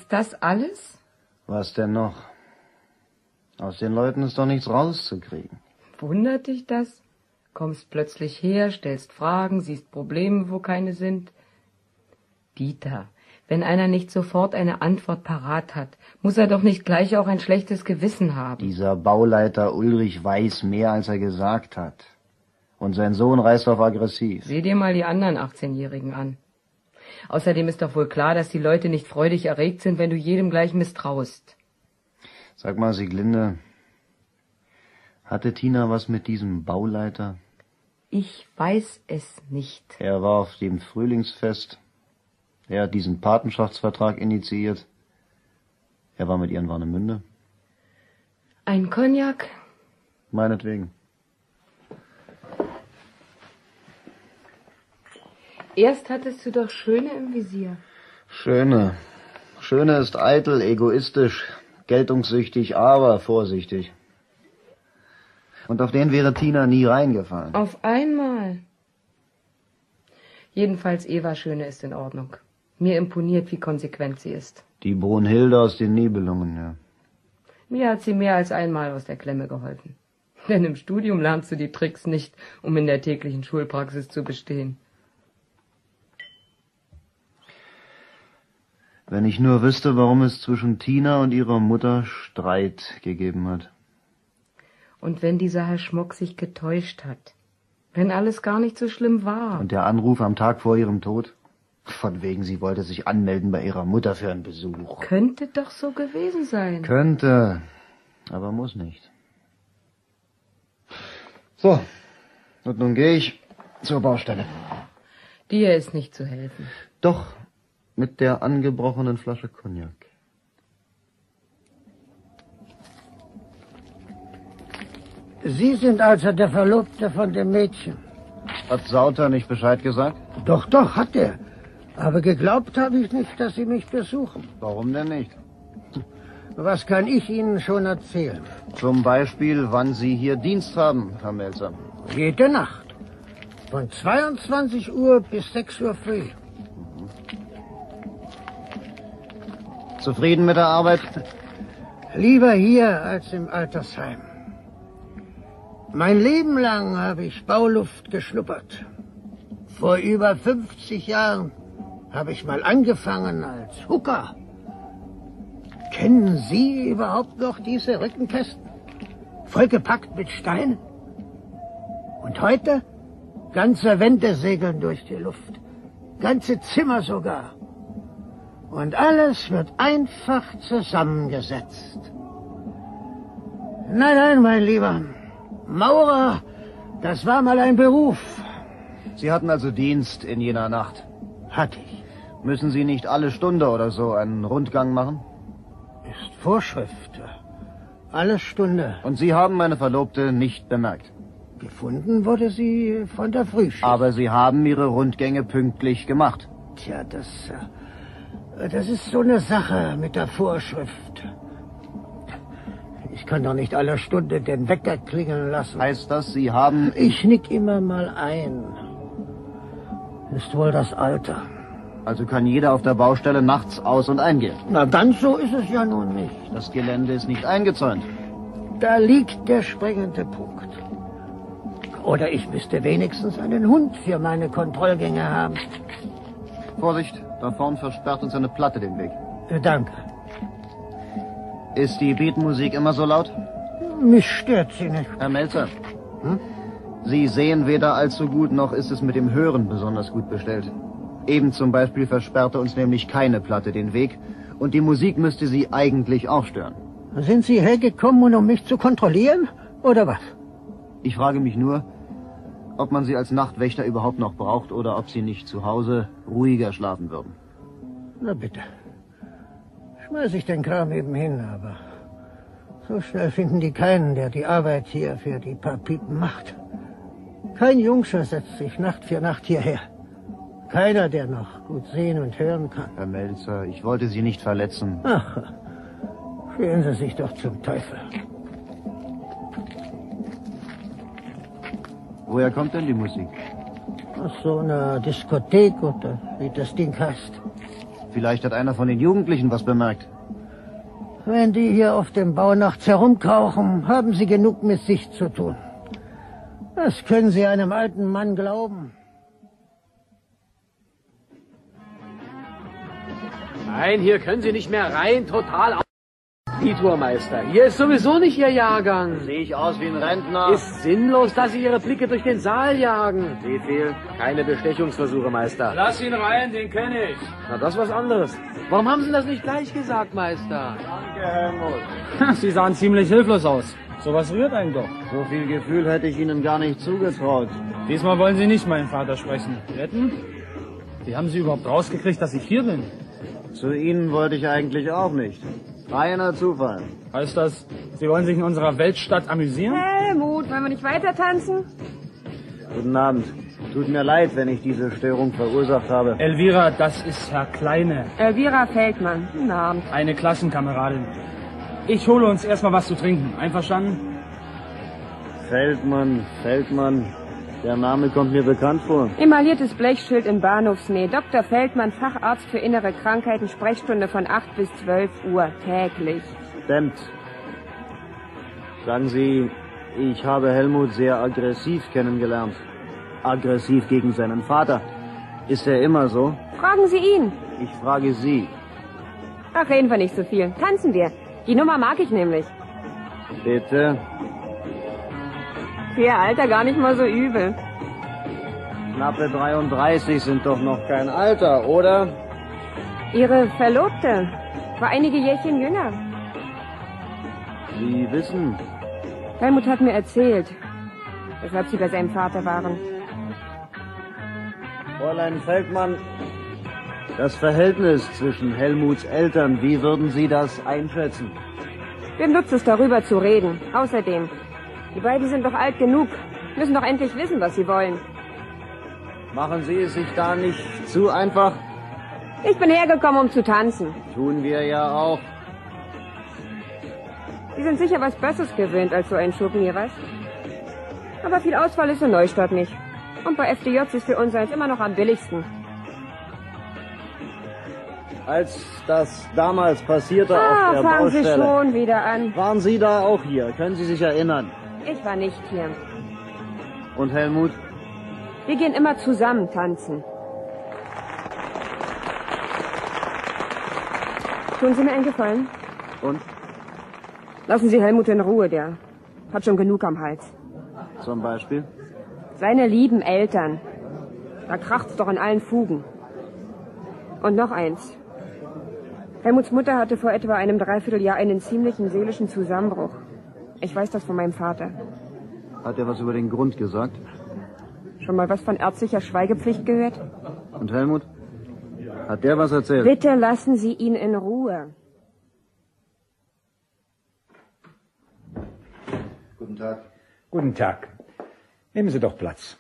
Ist das alles? Was denn noch? Aus den Leuten ist doch nichts rauszukriegen. Wundert dich das? Kommst plötzlich her, stellst Fragen, siehst Probleme, wo keine sind. Dieter, wenn einer nicht sofort eine Antwort parat hat, muss er doch nicht gleich auch ein schlechtes Gewissen haben. Dieser Bauleiter Ulrich weiß mehr, als er gesagt hat. Und sein Sohn reißt auf aggressiv. Sieh dir mal die anderen achtzehnjährigen an. Außerdem ist doch wohl klar, dass die Leute nicht freudig erregt sind, wenn du jedem gleich misstraust. Sag mal, Sieglinde, hatte Tina was mit diesem Bauleiter? Ich weiß es nicht. Er war auf dem Frühlingsfest. Er hat diesen Patenschaftsvertrag initiiert. Er war mit ihr in Warnemünde. Ein Cognac? Meinetwegen. Erst hattest du doch Schöne im Visier. Schöne. Schöne ist eitel, egoistisch, geltungssüchtig, aber vorsichtig. Und auf den wäre Tina nie reingefallen. Auf einmal. Jedenfalls Eva Schöne ist in Ordnung. Mir imponiert, wie konsequent sie ist. Die Brunhilde aus den Nibelungen, ja. Mir hat sie mehr als einmal aus der Klemme geholfen. Denn im Studium lernst du die Tricks nicht, um in der täglichen Schulpraxis zu bestehen. Wenn ich nur wüsste, warum es zwischen Tina und ihrer Mutter Streit gegeben hat. Und wenn dieser Herr Schmock sich getäuscht hat. Wenn alles gar nicht so schlimm war. Und der Anruf am Tag vor ihrem Tod? Von wegen, sie wollte sich anmelden bei ihrer Mutter für einen Besuch. Könnte doch so gewesen sein. Könnte, aber muss nicht. So, und nun gehe ich zur Baustelle. Dir ist nicht zu helfen. Doch, mit der angebrochenen Flasche Cognac. Sie sind also der Verlobte von dem Mädchen. Hat Sauter nicht Bescheid gesagt? Doch, doch, hat er. Aber geglaubt habe ich nicht, dass Sie mich besuchen. Warum denn nicht? Was kann ich Ihnen schon erzählen? Zum Beispiel, wann Sie hier Dienst haben, Herr Melzer. Jede Nacht. Von zweiundzwanzig Uhr bis sechs Uhr früh. Zufrieden mit der Arbeit? Lieber hier als im Altersheim. Mein Leben lang habe ich Bauluft geschnuppert. Vor über fünfzig Jahren habe ich mal angefangen als Hooker. Kennen Sie überhaupt noch diese Rückenkästen? Vollgepackt mit Steinen? Und heute? Ganze Wände segeln durch die Luft. Ganze Zimmer sogar. Und alles wird einfach zusammengesetzt. Nein, nein, mein Lieber. Maurer, das war mal ein Beruf. Sie hatten also Dienst in jener Nacht? Hatte ich. Müssen Sie nicht alle Stunde oder so einen Rundgang machen? Ist Vorschrift. Alle Stunde. Und Sie haben meine Verlobte nicht bemerkt? Gefunden wurde sie von der Frühschicht. Aber Sie haben Ihre Rundgänge pünktlich gemacht. Tja, das, das ist so eine Sache mit der Vorschrift. Ich kann doch nicht alle Stunde den Wecker klingeln lassen. Heißt das, Sie haben... Ich nick immer mal ein. Ist wohl das Alter. Also kann jeder auf der Baustelle nachts aus- und eingehen? Na, ganz so ist es ja nun nicht. Das Gelände ist nicht eingezäunt. Da liegt der springende Punkt. Oder ich müsste wenigstens einen Hund für meine Kontrollgänge haben. Vorsicht, da vorn versperrt uns eine Platte den Weg. Äh, danke. Ist die Beatmusik immer so laut? Mich stört sie nicht. Herr Melzer, hm? Sie sehen weder allzu gut, noch ist es mit dem Hören besonders gut bestellt. Eben zum Beispiel versperrte uns nämlich keine Platte den Weg und die Musik müsste Sie eigentlich auch stören. Sind Sie hergekommen, um mich zu kontrollieren, oder was? Ich frage mich nur, ob man Sie als Nachtwächter überhaupt noch braucht oder ob Sie nicht zu Hause ruhiger schlafen würden. Na bitte. Schmeiß ich den Kram eben hin, aber so schnell finden die keinen, der die Arbeit hier für die paar Piepen macht. Kein Jungscher setzt sich Nacht für Nacht hierher. Keiner, der noch gut sehen und hören kann. Herr Melzer, ich wollte Sie nicht verletzen. Ach, schweren Sie sich doch zum Teufel. Woher kommt denn die Musik? Aus so einer Diskothek oder wie das Ding heißt. Vielleicht hat einer von den Jugendlichen was bemerkt. Wenn die hier auf dem Bau nachts herumkrauchen, haben sie genug mit sich zu tun. Das können Sie einem alten Mann glauben. Nein, hier können Sie nicht mehr rein, total aus. Die Tourmeister, hier ist sowieso nicht Ihr Jahrgang. Sehe ich aus wie ein Rentner? Ist sinnlos, dass Sie Ihre Blicke durch den Saal jagen. Wie viel? Keine Bestechungsversuche, Meister. Lass ihn rein, den kenne ich. Na, das ist was anderes. Warum haben Sie das nicht gleich gesagt, Meister? Danke, Helmut. Sie sahen ziemlich hilflos aus. Sowas rührt einen doch. So viel Gefühl hätte ich Ihnen gar nicht zugetraut. Diesmal wollen Sie nicht meinen Vater sprechen. Wetten? Wie haben Sie überhaupt rausgekriegt, dass ich hier bin? Zu Ihnen wollte ich eigentlich auch nicht. Reiner Zufall. Heißt das, Sie wollen sich in unserer Weltstadt amüsieren? Helmut, wollen wir nicht weiter tanzen? Guten Abend. Tut mir leid, wenn ich diese Störung verursacht habe. Elvira, das ist Herr Kleine. Elvira Feldmann. Guten Abend. Eine Klassenkameradin. Ich hole uns erstmal was zu trinken. Einverstanden? Feldmann, Feldmann. Der Name kommt mir bekannt vor. Emailliertes Blechschild in Bahnhofsnähe. Doktor Feldmann, Facharzt für innere Krankheiten, Sprechstunde von acht bis zwölf Uhr täglich. Stimmt. Sagen Sie, ich habe Helmut sehr aggressiv kennengelernt. Aggressiv gegen seinen Vater. Ist er immer so? Fragen Sie ihn. Ich frage Sie. Ach, reden wir nicht so viel. Tanzen wir. Die Nummer mag ich nämlich. Bitte? Für Ihr Alter gar nicht mal so übel. Knappe dreiunddreißig sind doch noch kein Alter, oder? Ihre Verlobte war einige Jährchen jünger. Sie wissen. Helmut hat mir erzählt, weshalb Sie bei seinem Vater waren. Fräulein Feldmann, das Verhältnis zwischen Helmuts Eltern, wie würden Sie das einschätzen? Wem nutzt es, darüber zu reden? Außerdem, die beiden sind doch alt genug, müssen doch endlich wissen, was sie wollen. Machen Sie es sich da nicht zu einfach? Ich bin hergekommen, um zu tanzen. Tun wir ja auch. Sie sind sicher was Besseres gewöhnt als so ein Schuppen hier, was? Aber viel Auswahl ist in Neustadt nicht. Und bei F D J ist für uns eins immer noch am billigsten. Als das damals passierte ah, auf der fangen Baustelle... Sie schon wieder an. Waren Sie da auch hier? Können Sie sich erinnern? Ich war nicht hier. Und Helmut? Wir gehen immer zusammen tanzen. Tun Sie mir einen Gefallen? Und? Lassen Sie Helmut in Ruhe, der hat schon genug am Hals. Zum Beispiel? Seine lieben Eltern. Da kracht's doch in allen Fugen. Und noch eins. Helmuts Mutter hatte vor etwa einem Dreivierteljahr einen ziemlichen seelischen Zusammenbruch. Ich weiß das von meinem Vater. Hat er was über den Grund gesagt? Schon mal was von ärztlicher Schweigepflicht gehört? Und Helmut? Hat der was erzählt? Bitte lassen Sie ihn in Ruhe. Guten Tag. Guten Tag. Nehmen Sie doch Platz.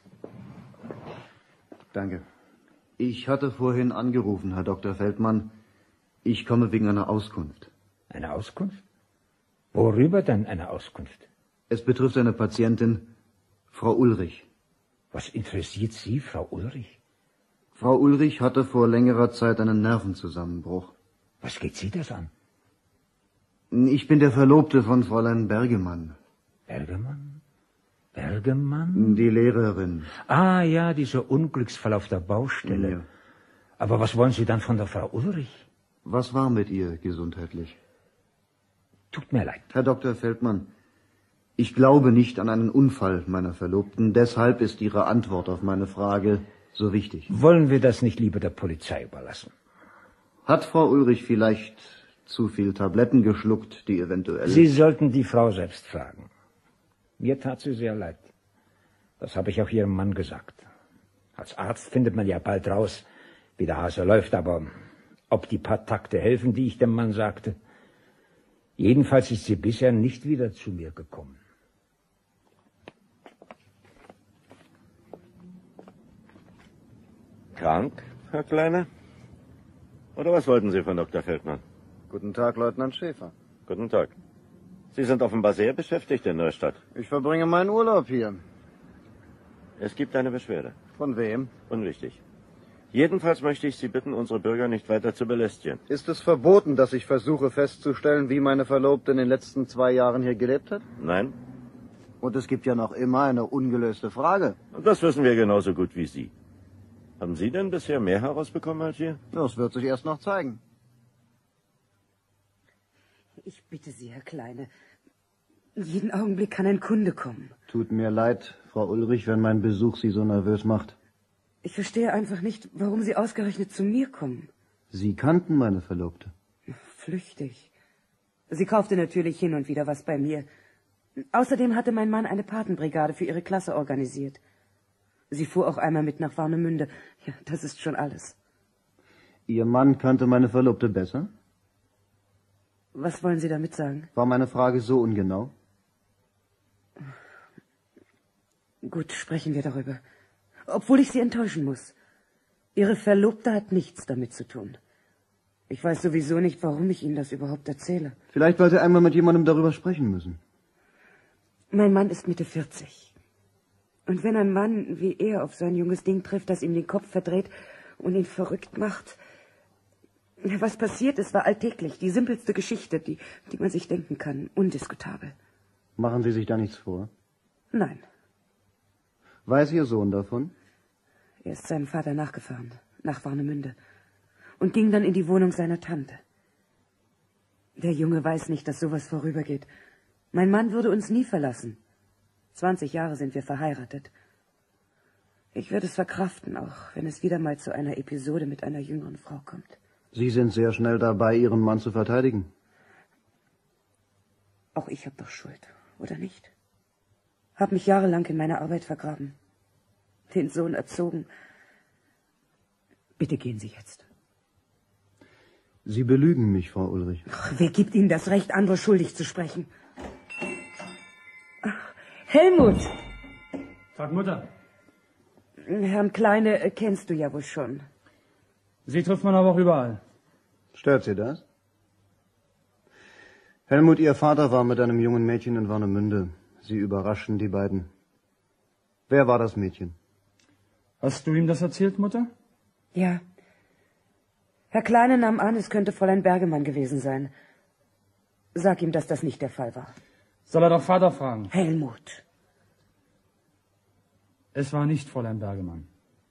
Danke. Ich hatte vorhin angerufen, Herr Doktor Feldmann. Ich komme wegen einer Auskunft. Eine Auskunft? Worüber denn eine Auskunft? Es betrifft eine Patientin, Frau Ulrich. Was interessiert Sie, Frau Ulrich? Frau Ulrich hatte vor längerer Zeit einen Nervenzusammenbruch. Was geht Sie das an? Ich bin der Verlobte von Fräulein Bergemann. Bergemann? Bergemann? Die Lehrerin. Ah ja, dieser Unglücksfall auf der Baustelle. Ja. Aber was wollen Sie dann von der Frau Ulrich? Was war mit ihr gesundheitlich? Tut mir leid. Herr Doktor Feldmann, ich glaube nicht an einen Unfall meiner Verlobten. Deshalb ist Ihre Antwort auf meine Frage so wichtig. Wollen wir das nicht lieber der Polizei überlassen? Hat Frau Ulrich vielleicht zu viel Tabletten geschluckt, die eventuell... Sie sollten die Frau selbst fragen. Mir tat sie sehr leid. Das habe ich auch Ihrem Mann gesagt. Als Arzt findet man ja bald raus, wie der Hase läuft, aber ob die paar Takte helfen, die ich dem Mann sagte... Jedenfalls ist sie bisher nicht wieder zu mir gekommen. Krank, Herr Kleiner? Oder was wollten Sie von Doktor Feldmann? Guten Tag, Leutnant Schäfer. Guten Tag. Sie sind offenbar sehr beschäftigt in Neustadt. Ich verbringe meinen Urlaub hier. Es gibt eine Beschwerde. Von wem? Unwichtig. Jedenfalls möchte ich Sie bitten, unsere Bürger nicht weiter zu belästigen. Ist es verboten, dass ich versuche festzustellen, wie meine Verlobte in den letzten zwei Jahren hier gelebt hat? Nein. Und es gibt ja noch immer eine ungelöste Frage. Und das wissen wir genauso gut wie Sie. Haben Sie denn bisher mehr herausbekommen als wir? Das wird sich erst noch zeigen. Ich bitte Sie, Herr Kleine. Jeden Augenblick kann ein Kunde kommen. Tut mir leid, Frau Ulrich, wenn mein Besuch Sie so nervös macht. Ich verstehe einfach nicht, warum Sie ausgerechnet zu mir kommen. Sie kannten meine Verlobte. Flüchtig. Sie kaufte natürlich hin und wieder was bei mir. Außerdem hatte mein Mann eine Patenbrigade für ihre Klasse organisiert. Sie fuhr auch einmal mit nach Warnemünde. Ja, das ist schon alles. Ihr Mann kannte meine Verlobte besser? Was wollen Sie damit sagen? War meine Frage so ungenau? Gut, sprechen wir darüber. Obwohl ich Sie enttäuschen muss. Ihre Verlobte hat nichts damit zu tun. Ich weiß sowieso nicht, warum ich Ihnen das überhaupt erzähle. Vielleicht, weil Sie einmal mit jemandem darüber sprechen müssen. Mein Mann ist Mitte vierzig. Und wenn ein Mann wie er auf so ein junges Ding trifft, das ihm den Kopf verdreht und ihn verrückt macht... Was passiert ist, war alltäglich. Die simpelste Geschichte, die, die man sich denken kann. Undiskutabel. Machen Sie sich da nichts vor? Nein. Weiß Ihr Sohn davon? Er ist seinem Vater nachgefahren, nach Warnemünde, und ging dann in die Wohnung seiner Tante. Der Junge weiß nicht, dass sowas vorübergeht. Mein Mann würde uns nie verlassen. Zwanzig Jahre sind wir verheiratet. Ich werde es verkraften, auch wenn es wieder mal zu einer Episode mit einer jüngeren Frau kommt. Sie sind sehr schnell dabei, Ihren Mann zu verteidigen. Auch ich habe doch Schuld, oder nicht? Hab mich jahrelang in meine Arbeit vergraben. Den Sohn erzogen. Bitte gehen Sie jetzt. Sie belügen mich, Frau Ulrich. Ach, wer gibt Ihnen das Recht, andere schuldig zu sprechen? Ach, Helmut! Tag, Mutter. Herrn Kleine äh, kennst du ja wohl schon. Sie trifft man aber auch überall. Stört Sie das? Helmut, Ihr Vater war mit einem jungen Mädchen in Warnemünde. Sie überraschten die beiden. Wer war das Mädchen? Hast du ihm das erzählt, Mutter? Ja. Herr Kleine nahm an, es könnte Fräulein Bergemann gewesen sein. Sag ihm, dass das nicht der Fall war. Soll er doch Vater fragen? Helmut. Es war nicht Fräulein Bergemann.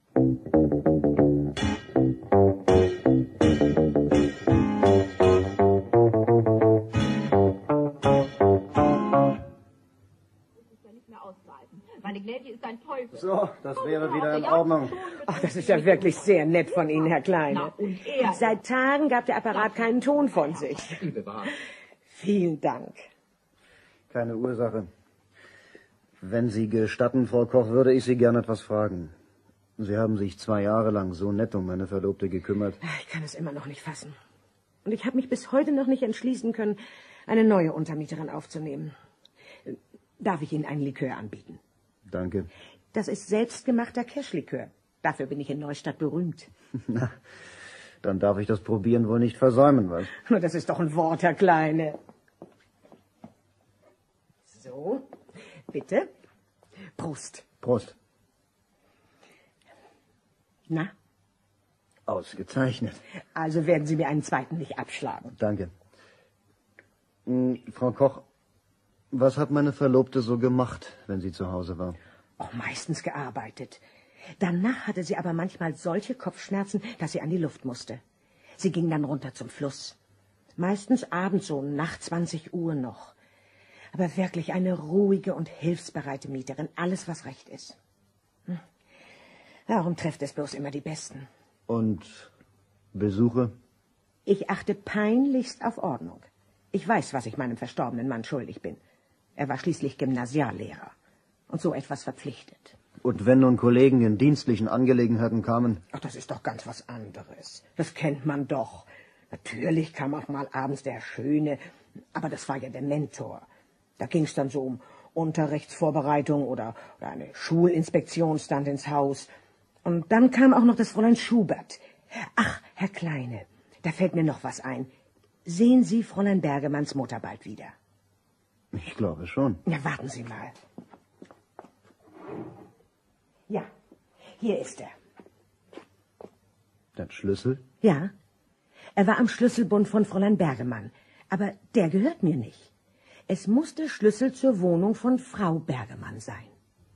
Meine Gnädige ist ein Teufel. So, das wäre wieder in Ordnung. Ach, das ist ja wirklich sehr nett von Ihnen, Herr Kleine. Na, und er? Seit Tagen gab der Apparat keinen Ton von sich. Vielen Dank. Keine Ursache. Wenn Sie gestatten, Frau Koch, würde ich Sie gerne etwas fragen. Sie haben sich zwei Jahre lang so nett um meine Verlobte gekümmert. Ich kann es immer noch nicht fassen. Und ich habe mich bis heute noch nicht entschließen können, eine neue Untermieterin aufzunehmen. Darf ich Ihnen einen Likör anbieten? Danke. Das ist selbstgemachter Kirschlikör. Dafür bin ich in Neustadt berühmt. Na, dann darf ich das Probieren wohl nicht versäumen, was? Nur das ist doch ein Wort, Herr Kleine. So, bitte. Prost. Prost. Na? Ausgezeichnet. Also werden Sie mir einen zweiten nicht abschlagen. Danke. Hm, Frau Koch, was hat meine Verlobte so gemacht, wenn sie zu Hause war? Auch meistens gearbeitet. Danach hatte sie aber manchmal solche Kopfschmerzen, dass sie an die Luft musste. Sie ging dann runter zum Fluss. Meistens abends so nach zwanzig Uhr noch. Aber wirklich eine ruhige und hilfsbereite Mieterin. Alles, was recht ist. Hm. Darum trifft es bloß immer die Besten. Und Besuche? Ich achte peinlichst auf Ordnung. Ich weiß, was ich meinem verstorbenen Mann schuldig bin. Er war schließlich Gymnasiallehrer und so etwas verpflichtet. Und wenn nun Kollegen in dienstlichen Angelegenheiten kamen? Ach, das ist doch ganz was anderes. Das kennt man doch. Natürlich kam auch mal abends der Schöne, aber das war ja der Mentor. Da ging es dann so um Unterrichtsvorbereitung oder, oder eine Schulinspektion stand ins Haus. Und dann kam auch noch das Fräulein Schubert. Ach, Herr Kleine, da fällt mir noch was ein. Sehen Sie Fräulein Bergemanns Mutter bald wieder? Ich glaube schon. Ja, warten Sie mal. Ja, hier ist er. Der Schlüssel? Ja. Er war am Schlüsselbund von Fräulein Bergemann. Aber der gehört mir nicht. Es muss der Schlüssel zur Wohnung von Frau Bergemann sein.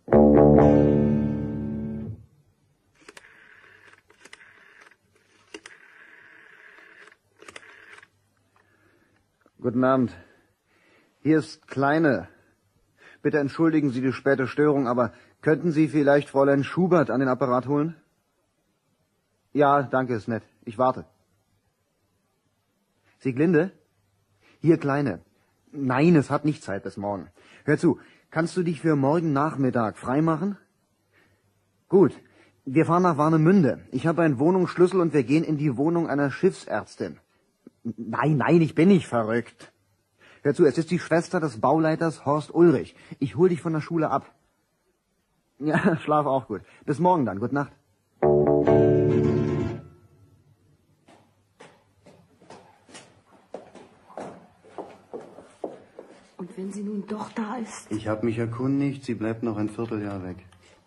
Guten Abend. Hier ist Kleine. Bitte entschuldigen Sie die späte Störung, aber könnten Sie vielleicht Fräulein Schubert an den Apparat holen? Ja, danke, ist nett. Ich warte. Sieglinde? Hier, Kleine. Nein, es hat nicht Zeit bis morgen. Hör zu, kannst du dich für morgen Nachmittag freimachen? Gut, wir fahren nach Warnemünde. Ich habe einen Wohnungsschlüssel und wir gehen in die Wohnung einer Schiffsärztin. Nein, nein, ich bin nicht verrückt. Hör zu, es ist die Schwester des Bauleiters Horst Ulrich. Ich hol dich von der Schule ab. Ja, schlaf auch gut. Bis morgen dann. Gute Nacht. Und wenn sie nun doch da ist? Ich habe mich erkundigt, sie bleibt noch ein Vierteljahr weg.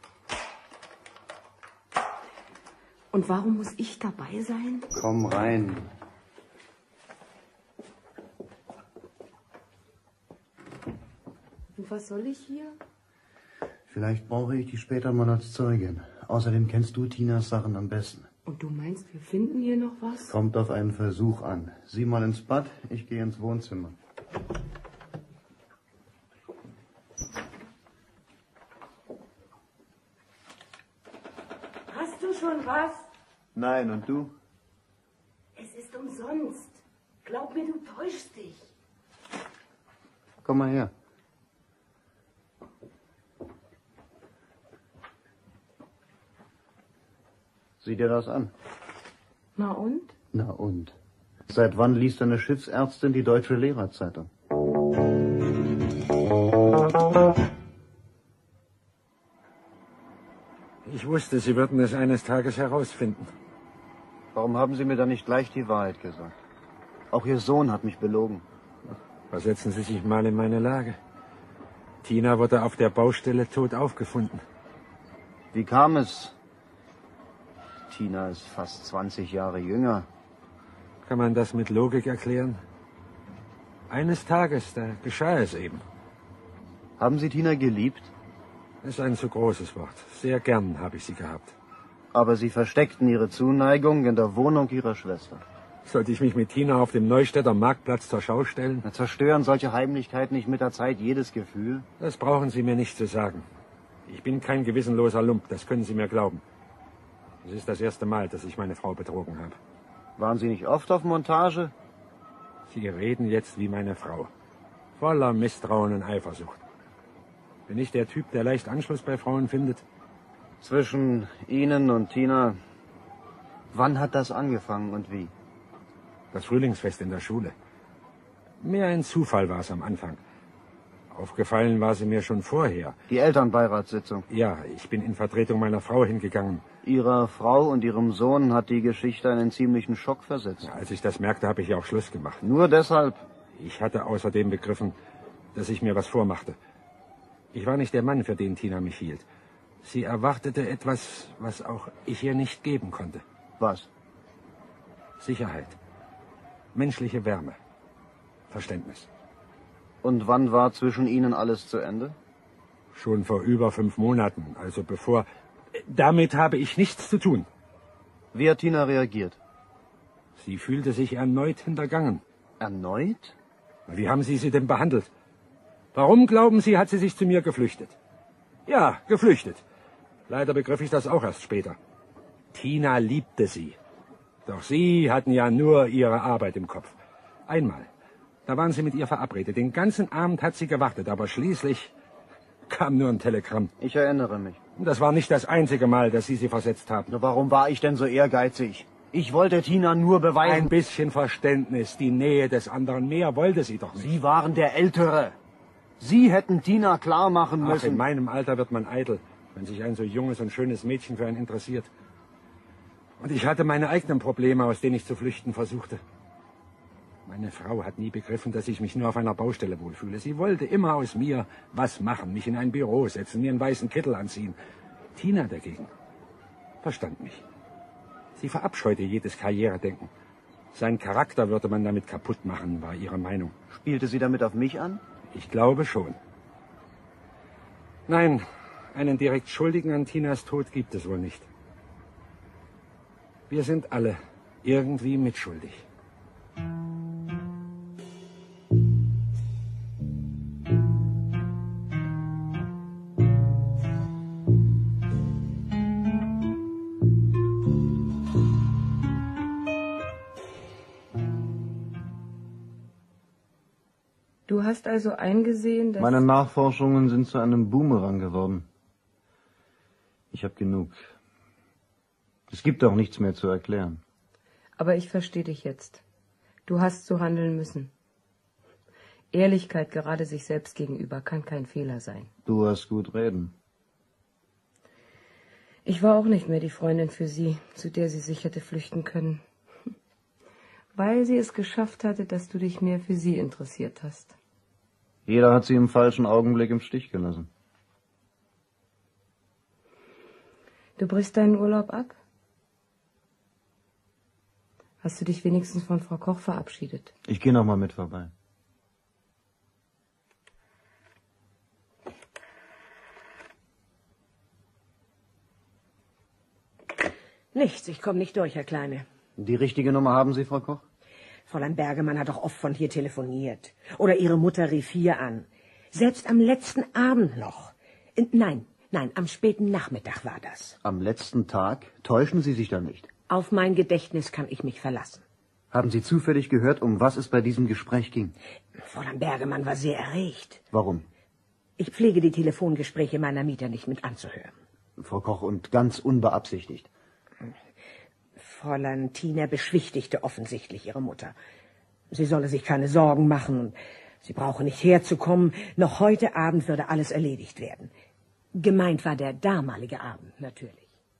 Und warum muss ich dabei sein? Komm rein. Und was soll ich hier? Vielleicht brauche ich dich später mal als Zeugin. Außerdem kennst du Tinas Sachen am besten. Und du meinst, wir finden hier noch was? Kommt auf einen Versuch an. Sie mal ins Bad, ich gehe ins Wohnzimmer. Hast du schon was? Nein, und du? Es ist umsonst. Glaub mir, du täuschst dich. Komm mal her. Sieh dir das an. Na und? Na und? Seit wann liest eine Schiffsärztin die Deutsche Lehrerzeitung? Ich wusste, Sie würden es eines Tages herausfinden. Warum haben Sie mir dann nicht gleich die Wahrheit gesagt? Auch Ihr Sohn hat mich belogen. Versetzen Sie sich mal in meine Lage. Tina wurde auf der Baustelle tot aufgefunden. Wie kam es? Tina ist fast zwanzig Jahre jünger. Kann man das mit Logik erklären? Eines Tages, da geschah es eben. Haben Sie Tina geliebt? Das ist ein zu großes Wort. Sehr gern habe ich sie gehabt. Aber Sie versteckten Ihre Zuneigung in der Wohnung Ihrer Schwester. Sollte ich mich mit Tina auf dem Neustädter Marktplatz zur Schau stellen? Na, zerstören solche Heimlichkeiten nicht mit der Zeit jedes Gefühl? Das brauchen Sie mir nicht zu sagen. Ich bin kein gewissenloser Lump, das können Sie mir glauben. Es ist das erste Mal, dass ich meine Frau betrogen habe. Waren Sie nicht oft auf Montage? Sie reden jetzt wie meine Frau. Voller Misstrauen und Eifersucht. Bin ich der Typ, der leicht Anschluss bei Frauen findet? Zwischen Ihnen und Tina, wann hat das angefangen und wie? Das Frühlingsfest in der Schule. Mehr ein Zufall war es am Anfang. Aufgefallen war sie mir schon vorher. Die Elternbeiratssitzung? Ja, ich bin in Vertretung meiner Frau hingegangen. Ihrer Frau und Ihrem Sohn hat die Geschichte einen ziemlichen Schock versetzt. Ja, als ich das merkte, habe ich auch Schluss gemacht. Nur deshalb? Ich hatte außerdem begriffen, dass ich mir was vormachte. Ich war nicht der Mann, für den Tina mich hielt. Sie erwartete etwas, was auch ich ihr nicht geben konnte. Was? Sicherheit. Menschliche Wärme. Verständnis. Und wann war zwischen Ihnen alles zu Ende? Schon vor über fünf Monaten, also bevor... Damit habe ich nichts zu tun. Wie hat Tina reagiert? Sie fühlte sich erneut hintergangen. Erneut? Wie haben Sie sie denn behandelt? Warum, glauben Sie, hat sie sich zu mir geflüchtet? Ja, geflüchtet. Leider begriff ich das auch erst später. Tina liebte sie. Doch Sie hatten ja nur Ihre Arbeit im Kopf. Einmal. Da waren Sie mit ihr verabredet. Den ganzen Abend hat sie gewartet, aber schließlich kam nur ein Telegramm. Ich erinnere mich. Das war nicht das einzige Mal, dass Sie sie versetzt haben. Na, warum war ich denn so ehrgeizig? Ich wollte Tina nur beweisen... Ein bisschen Verständnis, die Nähe des anderen. Mehr wollte sie doch nicht. Sie waren der Ältere. Sie hätten Tina klar machen müssen. Ach, in meinem Alter wird man eitel, wenn sich ein so junges und schönes Mädchen für einen interessiert. Und ich hatte meine eigenen Probleme, aus denen ich zu flüchten versuchte. Meine Frau hat nie begriffen, dass ich mich nur auf einer Baustelle wohlfühle. Sie wollte immer aus mir was machen, mich in ein Büro setzen, mir einen weißen Kittel anziehen. Tina dagegen verstand mich. Sie verabscheute jedes Karrieredenken. Seinen Charakter würde man damit kaputt machen, war ihre Meinung. Spielte sie damit auf mich an? Ich glaube schon. Nein, einen direkt Schuldigen an Tinas Tod gibt es wohl nicht. Wir sind alle irgendwie mitschuldig. Du hast also eingesehen, dass... Meine Nachforschungen sind zu einem Boomerang geworden. Ich habe genug. Es gibt auch nichts mehr zu erklären. Aber ich verstehe dich jetzt. Du hast so handeln müssen. Ehrlichkeit gerade sich selbst gegenüber kann kein Fehler sein. Du hast gut reden. Ich war auch nicht mehr die Freundin für sie, zu der sie sich hätte flüchten können. Weil sie es geschafft hatte, dass du dich mehr für sie interessiert hast. Jeder hat sie im falschen Augenblick im Stich gelassen. Du brichst deinen Urlaub ab? Hast du dich wenigstens von Frau Koch verabschiedet? Ich gehe noch mal mit vorbei. Nichts, ich komme nicht durch, Herr Kleine. Die richtige Nummer haben Sie, Frau Koch? Fräulein Bergemann hat doch oft von hier telefoniert. Oder Ihre Mutter rief hier an. Selbst am letzten Abend noch. Nein, nein, am späten Nachmittag war das. Am letzten Tag? Täuschen Sie sich da nicht? Auf mein Gedächtnis kann ich mich verlassen. Haben Sie zufällig gehört, um was es bei diesem Gespräch ging? Fräulein Bergemann war sehr erregt. Warum? Ich pflege die Telefongespräche meiner Mieter nicht mit anzuhören. Frau Koch, und ganz unbeabsichtigt. Fräulein Tina beschwichtigte offensichtlich ihre Mutter. Sie solle sich keine Sorgen machen und sie brauche nicht herzukommen. Noch heute Abend würde alles erledigt werden. Gemeint war der damalige Abend natürlich.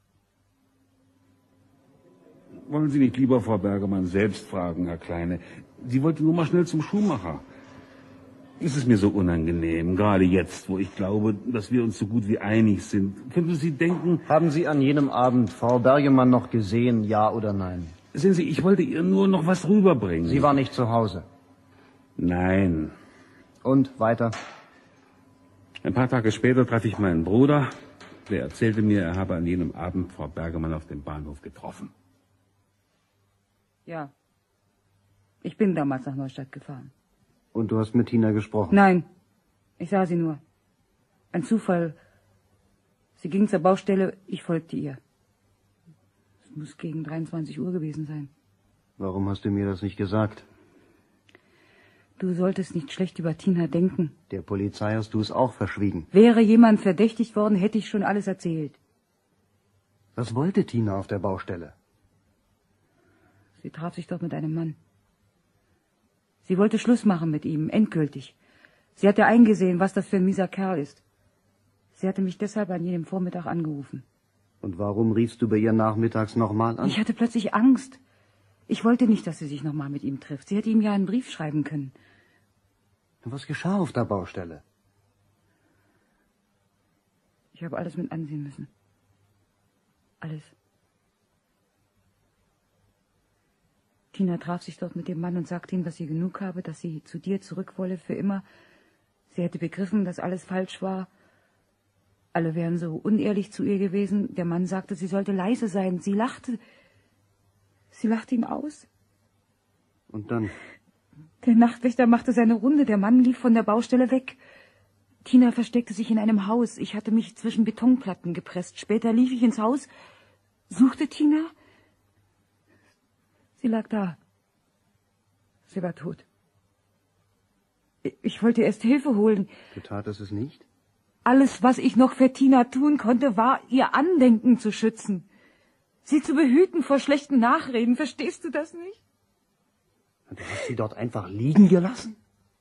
Wollen Sie nicht lieber Frau Bergemann selbst fragen, Herr Kleine? Sie wollte nur mal schnell zum Schuhmacher. Es ist mir so unangenehm, gerade jetzt, wo ich glaube, dass wir uns so gut wie einig sind. Könnten Sie denken... Haben Sie an jenem Abend Frau Bergemann noch gesehen, ja oder nein? Sehen Sie, ich wollte ihr nur noch was rüberbringen. Sie war nicht zu Hause? Nein. Und weiter? Ein paar Tage später traf ich meinen Bruder. Der erzählte mir, er habe an jenem Abend Frau Bergemann auf dem Bahnhof getroffen. Ja. Ich bin damals nach Neustadt gefahren. Und du hast mit Tina gesprochen? Nein, ich sah sie nur. Ein Zufall. Sie ging zur Baustelle, ich folgte ihr. Es muss gegen dreiundzwanzig Uhr gewesen sein. Warum hast du mir das nicht gesagt? Du solltest nicht schlecht über Tina denken. Der Polizei hast du es auch verschwiegen. Wäre jemand verdächtigt worden, hätte ich schon alles erzählt. Was wollte Tina auf der Baustelle? Sie traf sich dort mit einem Mann. Sie wollte Schluss machen mit ihm, endgültig. Sie hatte eingesehen, was das für ein mieser Kerl ist. Sie hatte mich deshalb an jenem Vormittag angerufen. Und warum riefst du bei ihr nachmittags nochmal an? Ich hatte plötzlich Angst. Ich wollte nicht, dass sie sich nochmal mit ihm trifft. Sie hätte ihm ja einen Brief schreiben können. Was geschah auf der Baustelle? Ich habe alles mit ansehen müssen. Alles. Tina traf sich dort mit dem Mann und sagte ihm, dass sie genug habe, dass sie zu dir zurück wolle für immer. Sie hätte begriffen, dass alles falsch war. Alle wären so unehrlich zu ihr gewesen. Der Mann sagte, sie sollte leise sein. Sie lachte. Sie lachte ihm aus. Und dann? Der Nachtwächter machte seine Runde. Der Mann lief von der Baustelle weg. Tina versteckte sich in einem Haus. Ich hatte mich zwischen Betonplatten gepresst. Später lief ich ins Haus, suchte Tina. Sie lag da. Sie war tot. Ich wollte erst Hilfe holen. Du tatest es nicht? Alles, was ich noch für Tina tun konnte, war, ihr Andenken zu schützen. Sie zu behüten vor schlechten Nachreden. Verstehst du das nicht? Und du hast sie dort einfach liegen gelassen?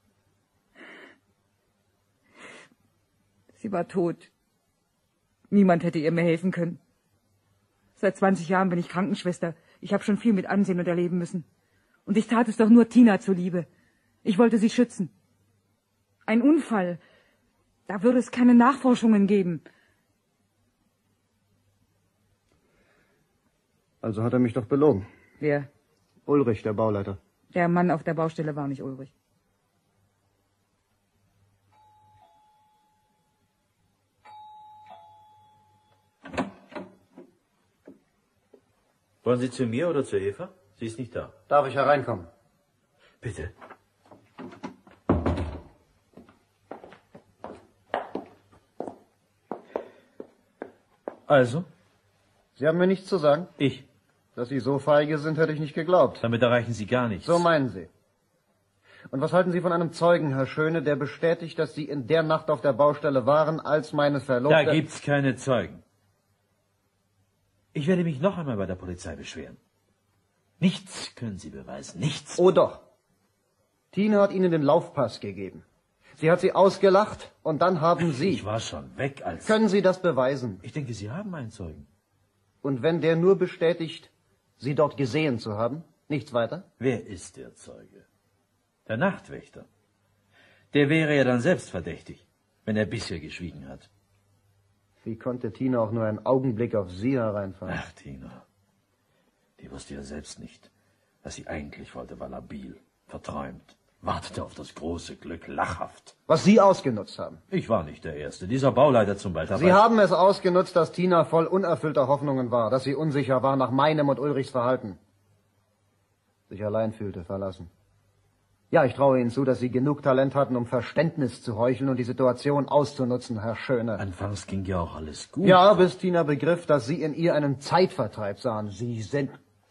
Sie war tot. Niemand hätte ihr mehr helfen können. Seit zwanzig Jahren bin ich Krankenschwester. Ich habe schon viel mit ansehen und erleben müssen. Und ich tat es doch nur Tina zuliebe. Ich wollte sie schützen. Ein Unfall. Da würde es keine Nachforschungen geben. Also hat er mich doch belogen. Wer? Ulrich, der Bauleiter. Der Mann auf der Baustelle war nicht Ulrich. Wollen Sie zu mir oder zu Eva? Sie ist nicht da. Darf ich hereinkommen? Bitte. Also? Sie haben mir nichts zu sagen? Ich. Dass Sie so feige sind, hätte ich nicht geglaubt. Damit erreichen Sie gar nichts. So meinen Sie. Und was halten Sie von einem Zeugen, Herr Schöne, der bestätigt, dass Sie in der Nacht auf der Baustelle waren, als meine Verlobte... Da gibt's keine Zeugen. Ich werde mich noch einmal bei der Polizei beschweren. Nichts können Sie beweisen, nichts. Oh doch. Tina hat Ihnen den Laufpass gegeben. Sie hat Sie ausgelacht und dann haben Sie... Ich war schon weg, als... Können Sie das beweisen? Ich denke, Sie haben einen Zeugen. Und wenn der nur bestätigt, Sie dort gesehen zu haben, nichts weiter? Wer ist der Zeuge? Der Nachtwächter. Der wäre ja dann selbst verdächtig, wenn er bisher geschwiegen hat. Wie konnte Tina auch nur einen Augenblick auf Sie hereinfallen? Ach, Tina. Die wusste ja selbst nicht. Was sie eigentlich wollte, war labil, verträumt, wartete auf das große Glück, lachhaft. Was Sie ausgenutzt haben. Ich war nicht der Erste. Dieser Bauleiter zum Beispiel. Sie haben es ausgenutzt, dass Tina voll unerfüllter Hoffnungen war, dass sie unsicher war nach meinem und Ulrichs Verhalten. Sich allein fühlte, verlassen. Ja, ich traue Ihnen zu, dass Sie genug Talent hatten, um Verständnis zu heucheln und die Situation auszunutzen, Herr Schöne. Anfangs ging ja auch alles gut. Ja, bis Tina begriff, dass Sie in ihr einen Zeitvertreib sahen. Sie sind...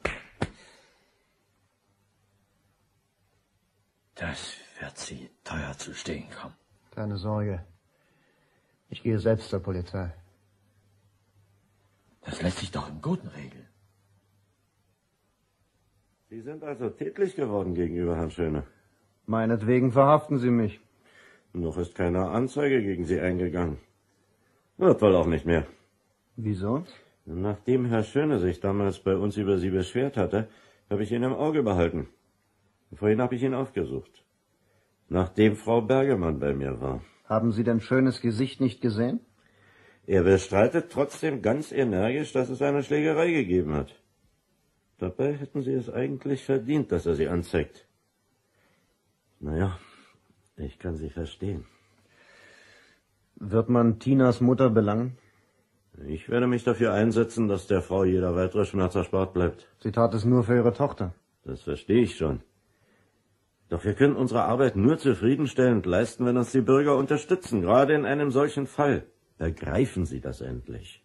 Das wird Sie teuer zu stehen kommen. Keine Sorge. Ich gehe selbst zur Polizei. Das lässt sich doch im Guten regeln. Sie sind also tätlich geworden gegenüber Herrn Schöne. Meinetwegen verhaften Sie mich. Noch ist keine Anzeige gegen Sie eingegangen. Wird wohl auch nicht mehr. Wieso? Nachdem Herr Schöne sich damals bei uns über Sie beschwert hatte, habe ich ihn im Auge behalten. Vorhin habe ich ihn aufgesucht. Nachdem Frau Bergemann bei mir war. Haben Sie denn Schönes Gesicht nicht gesehen? Er bestreitet trotzdem ganz energisch, dass es eine Schlägerei gegeben hat. Dabei hätten Sie es eigentlich verdient, dass er Sie anzeigt. Naja, ich kann Sie verstehen. Wird man Tinas Mutter belangen? Ich werde mich dafür einsetzen, dass der Frau jeder weitere Schmerz erspart bleibt. Sie tat es nur für ihre Tochter. Das verstehe ich schon. Doch wir können unsere Arbeit nur zufriedenstellend leisten, wenn uns die Bürger unterstützen, gerade in einem solchen Fall. Begreifen Sie das endlich.